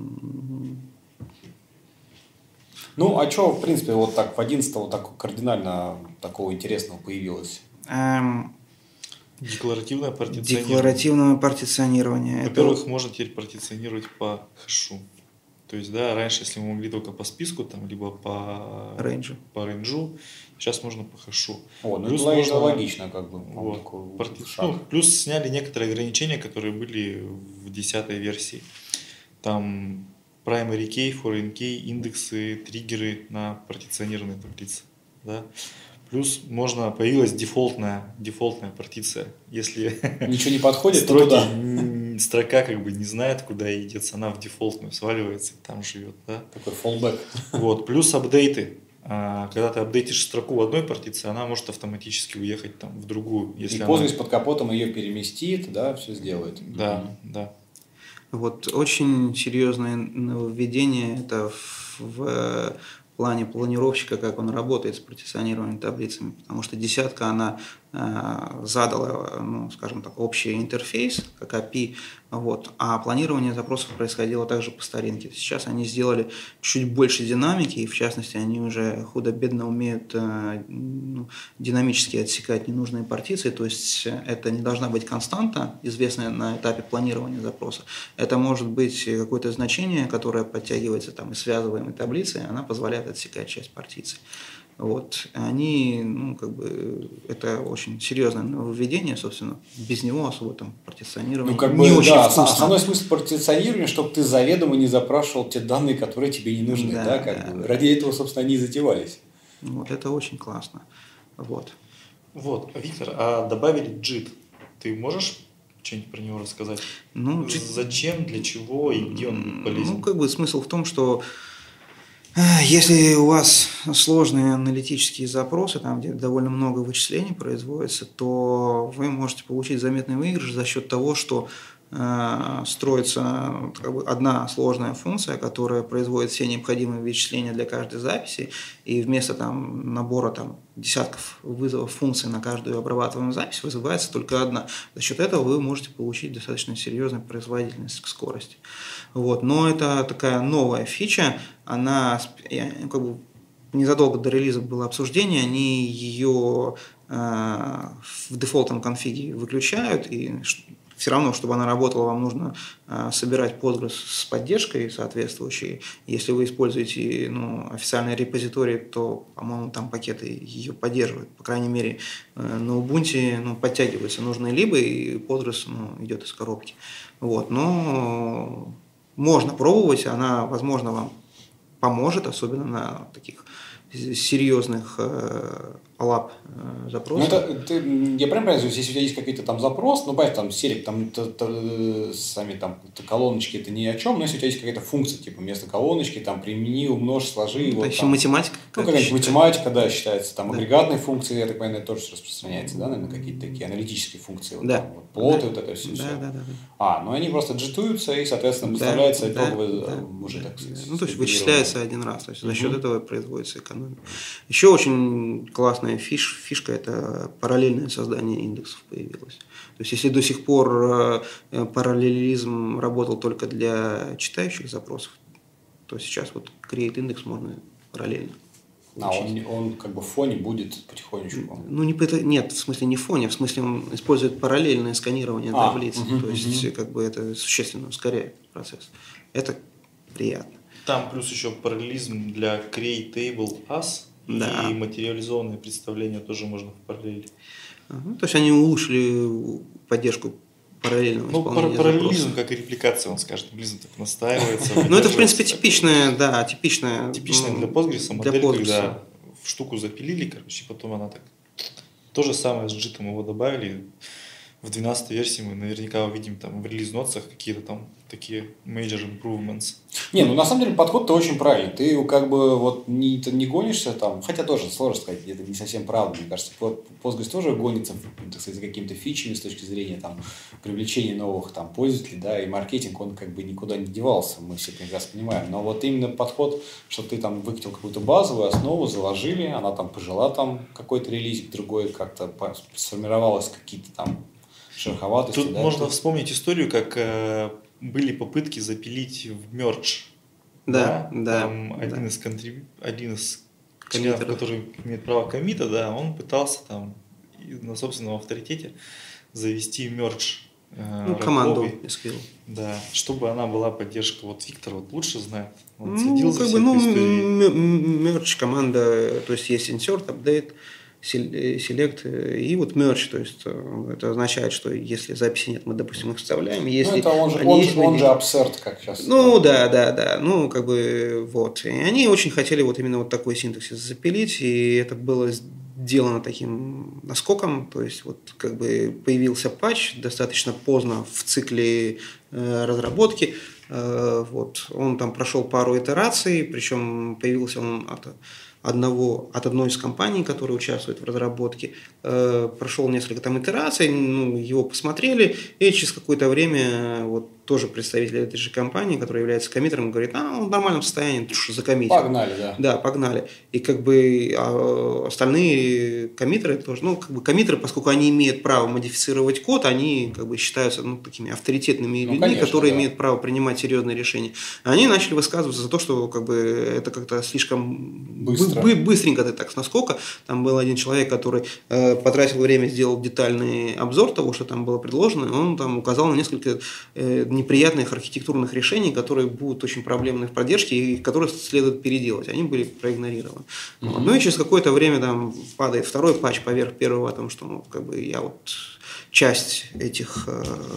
Ну, а что, в принципе, вот так в 11-го так кардинально такого интересного появилось? Декларативное партиционирование. Декларативное партиционирование. Во-первых, можно теперь партиционировать по хэшу. То есть, да, раньше, если мы могли только по списку, там, либо по рейнджу, сейчас можно по хэшу. Плюс это логично, как бы. Плюс сняли некоторые ограничения, которые были в 10-й версии. Там primary key, foreign key, индексы, триггеры на партиционированной таблице. Да? Плюс появилась дефолтная партиция. Если ничего не подходит, то туда. Строка как бы не знает, куда ей деться, она в дефолтную сваливается и там живет. Да? Такой фоллбэк. Вот. Плюс апдейты. Когда ты апдейтишь строку в одной партиции, она может автоматически уехать там, в другую. Если и Postgres под капотом ее переместит, да, все сделает. Да, да. Вот очень серьезное нововведение это в плане планировщика, как он работает с партиционированными таблицами, потому что десятка, она задала, ну, скажем так, общий интерфейс, как API, вот, а планирование запросов происходило также по старинке. Сейчас они сделали чуть больше динамики, и в частности они уже худо-бедно умеют динамически отсекать ненужные партиции, то есть это не должна быть константа, известная на этапе планирования запроса. Это может быть какое-то значение, которое подтягивается там из связываемой таблицы, и она позволяет отсекать часть партиций. Вот. Они, ну, как бы, это очень серьезное нововведение, собственно, без него особо там партиционирование ну, как не бы, очень да, вкусно. Основной смысл партиционирования, чтобы ты заведомо не запрашивал те данные, которые тебе не нужны. Да, бы. Ради этого, собственно, они и затевались. Вот, это очень классно. Вот. Вот, Виктор, а добавили JIT. Ты можешь что-нибудь про него рассказать? Ну, зачем, для чего и где он полезен? Ну, как бы смысл в том, что если у вас сложные аналитические запросы, там, где довольно много вычислений производится, то вы можете получить заметный выигрыш за счет того, что строится как бы одна сложная функция, которая производит все необходимые вычисления для каждой записи, и вместо там, набора там, десятков вызовов функций на каждую обрабатываемую запись вызывается только одна. За счет этого вы можете получить достаточно серьезную производительность к скорости. Вот. Но это такая новая фича, она как бы незадолго до релиза было обсуждение, они ее в дефолтном конфиге выключают, и все равно, чтобы она работала, вам нужно собирать Postgres с поддержкой соответствующей. Если вы используете официальный репозиторий, то, по-моему, там пакеты ее поддерживают. По крайней мере, на Ubuntu подтягиваются нужные либо, и Postgres идет из коробки. Вот. Но можно пробовать, она, возможно, вам поможет, особенно на таких серьезных алап запросов. Я правильно понимаю, если у тебя есть какой-то там запрос, понятно, там серик, там сами там колоночки, это ни о чем, но если у тебя есть какая-то функция, типа вместо колоночки, там примени, умножь, сложи. Вот, еще математика. Какая-нибудь математика, да, считается, там агрегатные функции, я так понимаю, тоже распространяется, да, наверное, какие-то такие аналитические функции, да. Там, плоты, вот это все. Да. Но они просто джитуются и, соответственно, выставляются итоговые уже, так сказать. То есть вычисляется один раз, то есть за счет этого производится экономия. Еще очень классная фишка – это параллельное создание индексов появилось. То есть, если до сих пор параллелизм работал только для читающих запросов, то сейчас вот create индекс можно параллельно. Он как бы в фоне будет потихонечку. Нет, в смысле не в фоне, в смысле он использует параллельное сканирование таблиц. То есть, как бы это существенно ускоряет процесс. Это приятно. Там плюс еще параллелизм для create table as. Да. И материализованное представление тоже можно в параллели. То есть они улучшили поддержку параллельного исполнения параллелизм, запроса. Как и репликация, он скажет, близко так настаивается. Это, в принципе, типичная для Postgres модель, когда в штуку запилили, потом она так. То же самое с JIT его добавили. В 12 версии мы наверняка увидим там в релиз-нотсах какие-то там такие major improvements. На самом деле подход-то очень правильный. Ты как бы вот не гонишься там, хотя тоже сложно сказать, это не совсем правда, мне кажется. Postgres тоже гонится, так сказать, за какими-то фичами с точки зрения там привлечения новых там пользователей, да, и маркетинг, он как бы никуда не девался, мы все прекрасно понимаем. Но вот именно подход, что ты там выкатил какую-то базовую основу, заложили, она там пожила там какой-то релизик, другой как-то сформировалась какие-то там шероховатости. Тут можно вспомнить историю, как были попытки запилить в merge. Да. Там один из членов, который имеет право коммита, да, он пытался там на собственном авторитете завести merge. Команду SQL. Да, чтобы она была поддержка. Вот Виктор лучше знает. Он следил за всей этой историей. Merge команда, то есть есть insert, update, select и вот merge, то есть это означает, что если записи нет, мы, допустим, их вставляем. Если он же absurd, как сейчас. Да. Вот. И они очень хотели вот именно вот такой синтаксис запилить, и это было сделано таким наскоком, то есть вот как бы появился патч достаточно поздно в цикле разработки, вот, он там прошел пару итераций, причем появился он от одной из компаний, которые участвуют в разработке, прошел несколько там итераций, ну, его посмотрели, и через какое-то время вот тоже представитель этой же компании, который является коммитером, говорит, он в нормальном состоянии, ты что, закоммитил. Погнали, да. Да, погнали. И как бы остальные коммитеры тоже, ну, как бы коммитеры, поскольку они имеют право модифицировать код, они как бы считаются, ну, такими авторитетными людьми, конечно, которые имеют право принимать серьезные решения. Они начали высказываться за то, что как бы это как-то слишком быстренько ты так с наскока. Там был один человек, который потратил время, сделал детальный обзор того, что там было предложено, и он там указал на несколько неприятных архитектурных решений, которые будут очень проблемны в продержке и которые следует переделать. Они были проигнорированы. Вот. Ну и через какое-то время там падает второй патч поверх первого, о том, что ну, как бы я вот часть этих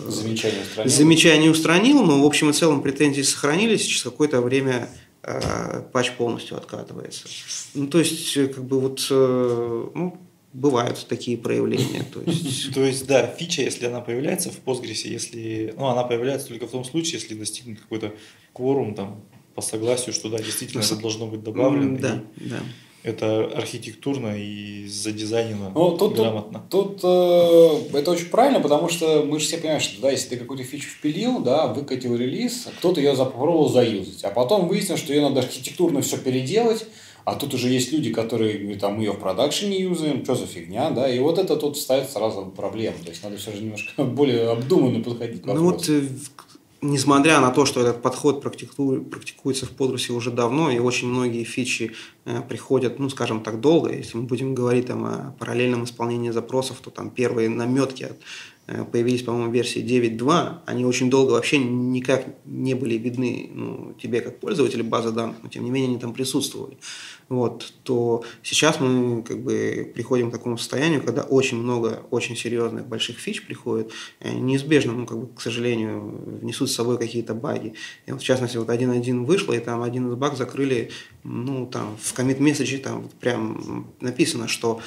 замечаний устранил, но в общем и целом претензии сохранились, через какое-то время патч полностью откатывается. Ну, то есть, как бы вот, ну, бывают такие проявления. То есть, да, фича, если она появляется в Postgres, если, ну, она появляется только в том случае, если достигнет какой-то кворум там, по согласию, что да, действительно это должно быть добавлено. Да, да. Это архитектурно и задизайнено грамотно. Тут это очень правильно, потому что мы же все понимаем, что да, если ты какую-то фичу впилил, да, выкатил релиз, кто-то ее попробовал заюзать, а потом выяснилось, что ее надо архитектурно все переделать, а тут уже есть люди, которые говорят, мы ее в продакшене юзаем, что за фигня, да, и вот это тут ставит сразу проблему, то есть надо все же немножко более обдуманно подходить к вопросу. Ну вот, несмотря на то, что этот подход практикуется в Postgres уже давно, и очень многие фичи приходят, ну, скажем так, долго, если мы будем говорить там о параллельном исполнении запросов, то там первые наметки появились, по-моему, в версии 9.2, они очень долго вообще никак не были видны, ну, тебе как пользователю базы данных, но тем не менее они там присутствовали. Вот, то сейчас мы как бы приходим к такому состоянию, когда очень много очень серьезных больших фич приходит, неизбежно, ну, как бы, к сожалению, внесут с собой какие-то баги. И вот, в частности, вот 1.1 вышло, и там один из баг закрыли, ну, там в commit message там прям написано, что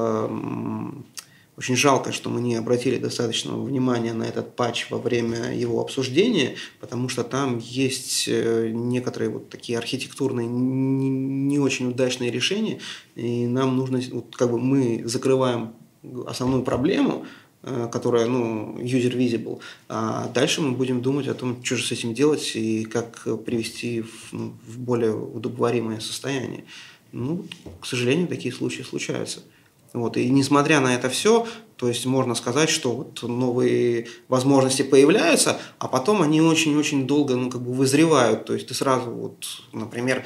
очень жалко, что мы не обратили достаточного внимания на этот патч во время его обсуждения, потому что там есть некоторые вот такие архитектурные не очень удачные решения, и нам нужно, вот как бы мы закрываем основную проблему, которая, ну, user visible, а дальше мы будем думать о том, что же с этим делать и как привести в более удобоваримое состояние. Ну, к сожалению, такие случаи случаются. Вот, и несмотря на это все, то есть можно сказать, что вот новые возможности появляются, а потом они очень-очень долго, ну, как бы вызревают. То есть ты сразу, вот, например,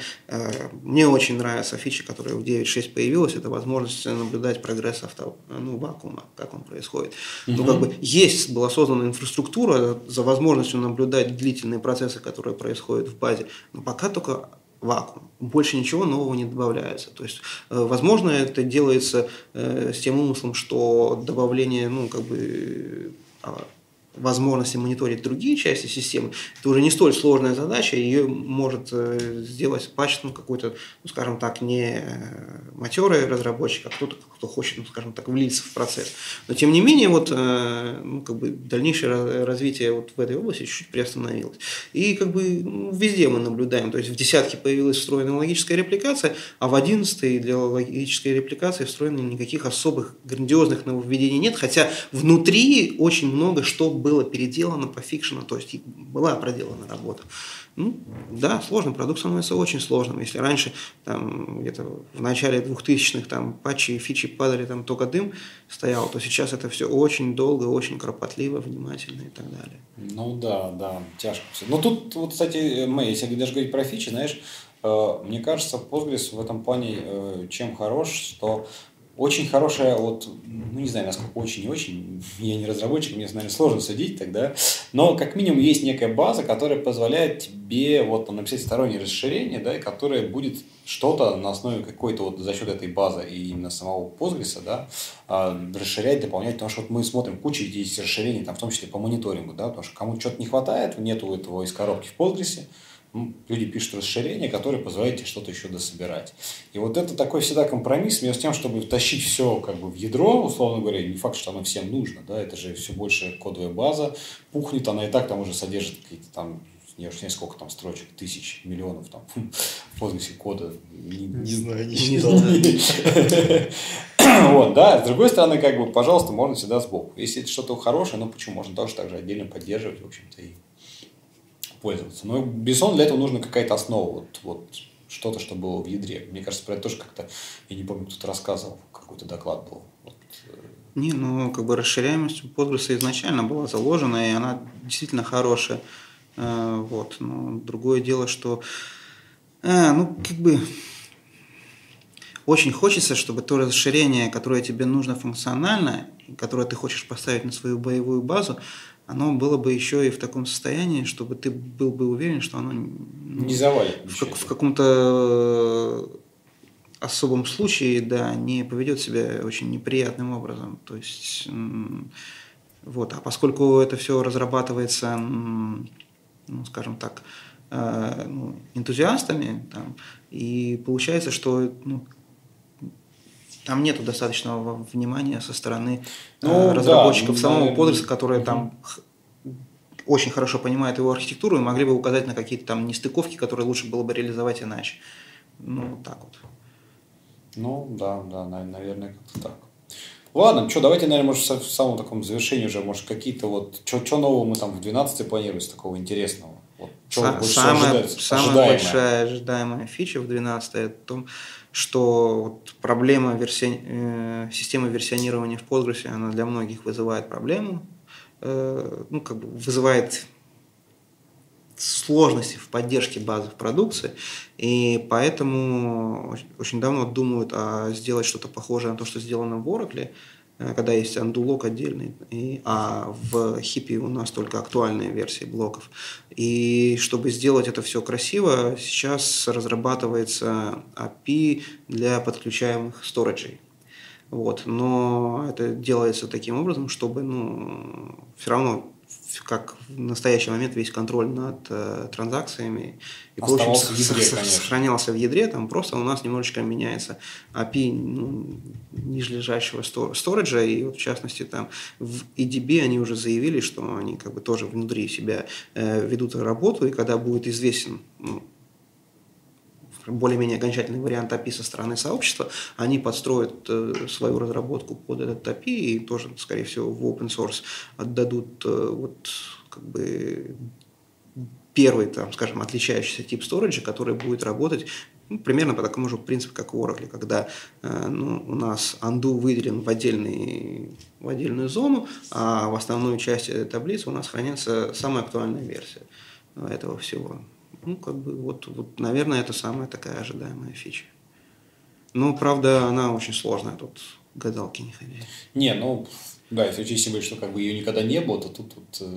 мне очень нравится фича, которая в 9.6 появилась, это возможность наблюдать прогресс вакуума, как он происходит. Ну, как бы была создана инфраструктура за возможностью наблюдать длительные процессы, которые происходят в базе, но пока только вакуум. Больше ничего нового не добавляется. То есть, возможно, это делается с тем умыслом, что добавление, ну, как бы, возможности мониторить другие части системы, это уже не столь сложная задача, ее может сделать патч, ну, какой-то, ну, скажем так, не матерый разработчик, а кто-то, кто хочет, ну, скажем так, влиться в процесс. Но, тем не менее, вот, ну, как бы дальнейшее развитие вот в этой области чуть-чуть приостановилось. И как бы, ну, везде мы наблюдаем, то есть в 10 появилась встроенная логическая репликация, а в 11 для логической репликации встроены никаких особых грандиозных нововведений нет, хотя внутри очень много что было переделано по фикшену, то есть была проделана работа. Ну, да, сложный продукт становится очень сложным. Если раньше, там, где-то в начале 2000-х там патчи и фичи падали, там только дым стоял, то сейчас это все очень долго, очень кропотливо, внимательно и так далее. Ну да, тяжко все. Но тут, вот, кстати, если даже говорить про фичи, знаешь, мне кажется, Postgres в этом плане чем хорош, что очень хорошая, вот, ну не знаю, насколько очень и очень, я не разработчик, мне, наверное, сложно судить тогда, но как минимум есть некая база, которая позволяет тебе вот написать стороннее расширение, да, которое будет что-то на основе какой-то вот за счет этой базы и именно самого Postgres, да, расширять, дополнять, потому что вот мы смотрим кучу есть расширений, там, в том числе по мониторингу, да, потому что кому-то что-то не хватает, нету этого из коробки в Postgres, люди пишут расширение, которое позволяет тебе что-то еще дособирать. И вот это такой всегда компромисс между тем, чтобы тащить все как бы в ядро, условно говоря, не факт, что оно всем нужно, да, это же все больше кодовая база, пухнет, она и так там уже содержит какие-то там, не знаю, сколько там строчек, тысяч, миллионов там в Postgres кода. Не знаю, не читал. Вот, да, с другой стороны, как бы, пожалуйста, можно всегда сбоку. Если это что-то хорошее, ну почему? Можно тоже так же отдельно поддерживать, в общем-то, и пользоваться. Но, безусловно, для этого нужна какая-то основа, вот что-то, что было в ядре. Мне кажется, про это тоже как-то, я не помню, кто-то рассказывал, какой-то доклад был. Вот. Не, ну, как бы расширяемость у Postgres изначально была заложена, и она действительно хорошая. Вот. Но другое дело, что ну, как бы очень хочется, чтобы то расширение, которое тебе нужно функционально, которое ты хочешь поставить на свою боевую базу, оно было бы еще и в таком состоянии, чтобы ты был бы уверен, что оно не завалит в каком-то особом случае, да, не поведет себя очень неприятным образом. То есть, вот, а поскольку это все разрабатывается, ну, скажем так, энтузиастами, там, и получается, что там нету достаточного внимания со стороны разработчиков самого Postgres, которые там очень хорошо понимают его архитектуру и могли бы указать на какие-то там нестыковки, которые лучше было бы реализовать иначе. Ну, вот так вот. Ну, да, наверное, как-то так. Ладно, что, давайте, наверное, может, в самом таком завершении уже, может, какие-то вот, что нового мы там в 12 планируем такого интересного? Вот, самая большая ожидаемая фича в 12 это в том, что вот проблема системы версионирования в Postgres, она для многих вызывает проблему, ну, как бы вызывает сложности в поддержке базы в продукции, и поэтому очень давно думают сделать что-то похожее на то, что сделано в Oracle, когда есть undo-лог отдельный, а в HIP у нас только актуальные версии блоков. И чтобы сделать это все красиво, сейчас разрабатывается API для подключаемых сториджей. Вот. Но это делается таким образом, чтобы все равно, как в настоящий момент, весь контроль над транзакциями и прочим сохранялся в ядре, там просто у нас немножечко меняется API нижележащего сториджа, и вот в частности там в EDB они уже заявили, что они как бы тоже внутри себя ведут работу, и когда будет известен более-менее окончательный вариант API со стороны сообщества, они подстроят свою разработку под этот API и тоже, скорее всего, в open source отдадут вот как бы первый, там, скажем, отличающийся тип сториджа, который будет работать примерно по такому же принципу, как в Oracle, когда у нас undo выделен в отдельную зону, а в основной части таблицы у нас хранится самая актуальная версия этого всего. Ну, как бы, вот, наверное, это самая такая ожидаемая фича. Но, правда, она очень сложная, тут гадалки не ходи. Не, да, если учесть себе, что как бы ее никогда не было, то тут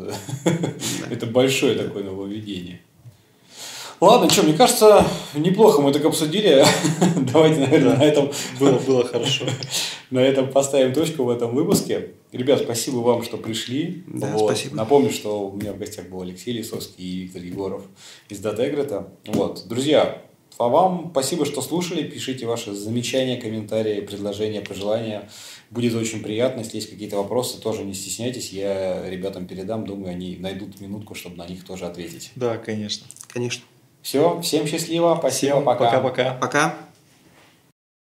это большое такое нововведение. Ладно, что, мне кажется, неплохо мы так обсудили. Давайте, наверное, на этом... Было хорошо. На этом поставим точку в этом выпуске. Ребят, спасибо вам, что пришли. Да, спасибо. Напомню, что у меня в гостях был Алексей Лисовский и Виктор Егоров из Data-Egret. Вот. Друзья, а вам спасибо, что слушали. Пишите ваши замечания, комментарии, предложения, пожелания. Будет очень приятно. Если есть какие-то вопросы, тоже не стесняйтесь. Я ребятам передам. Думаю, они найдут минутку, чтобы на них тоже ответить. Да, конечно. Конечно. Все, всем счастливо. Спасибо, пока. Пока-пока. Пока.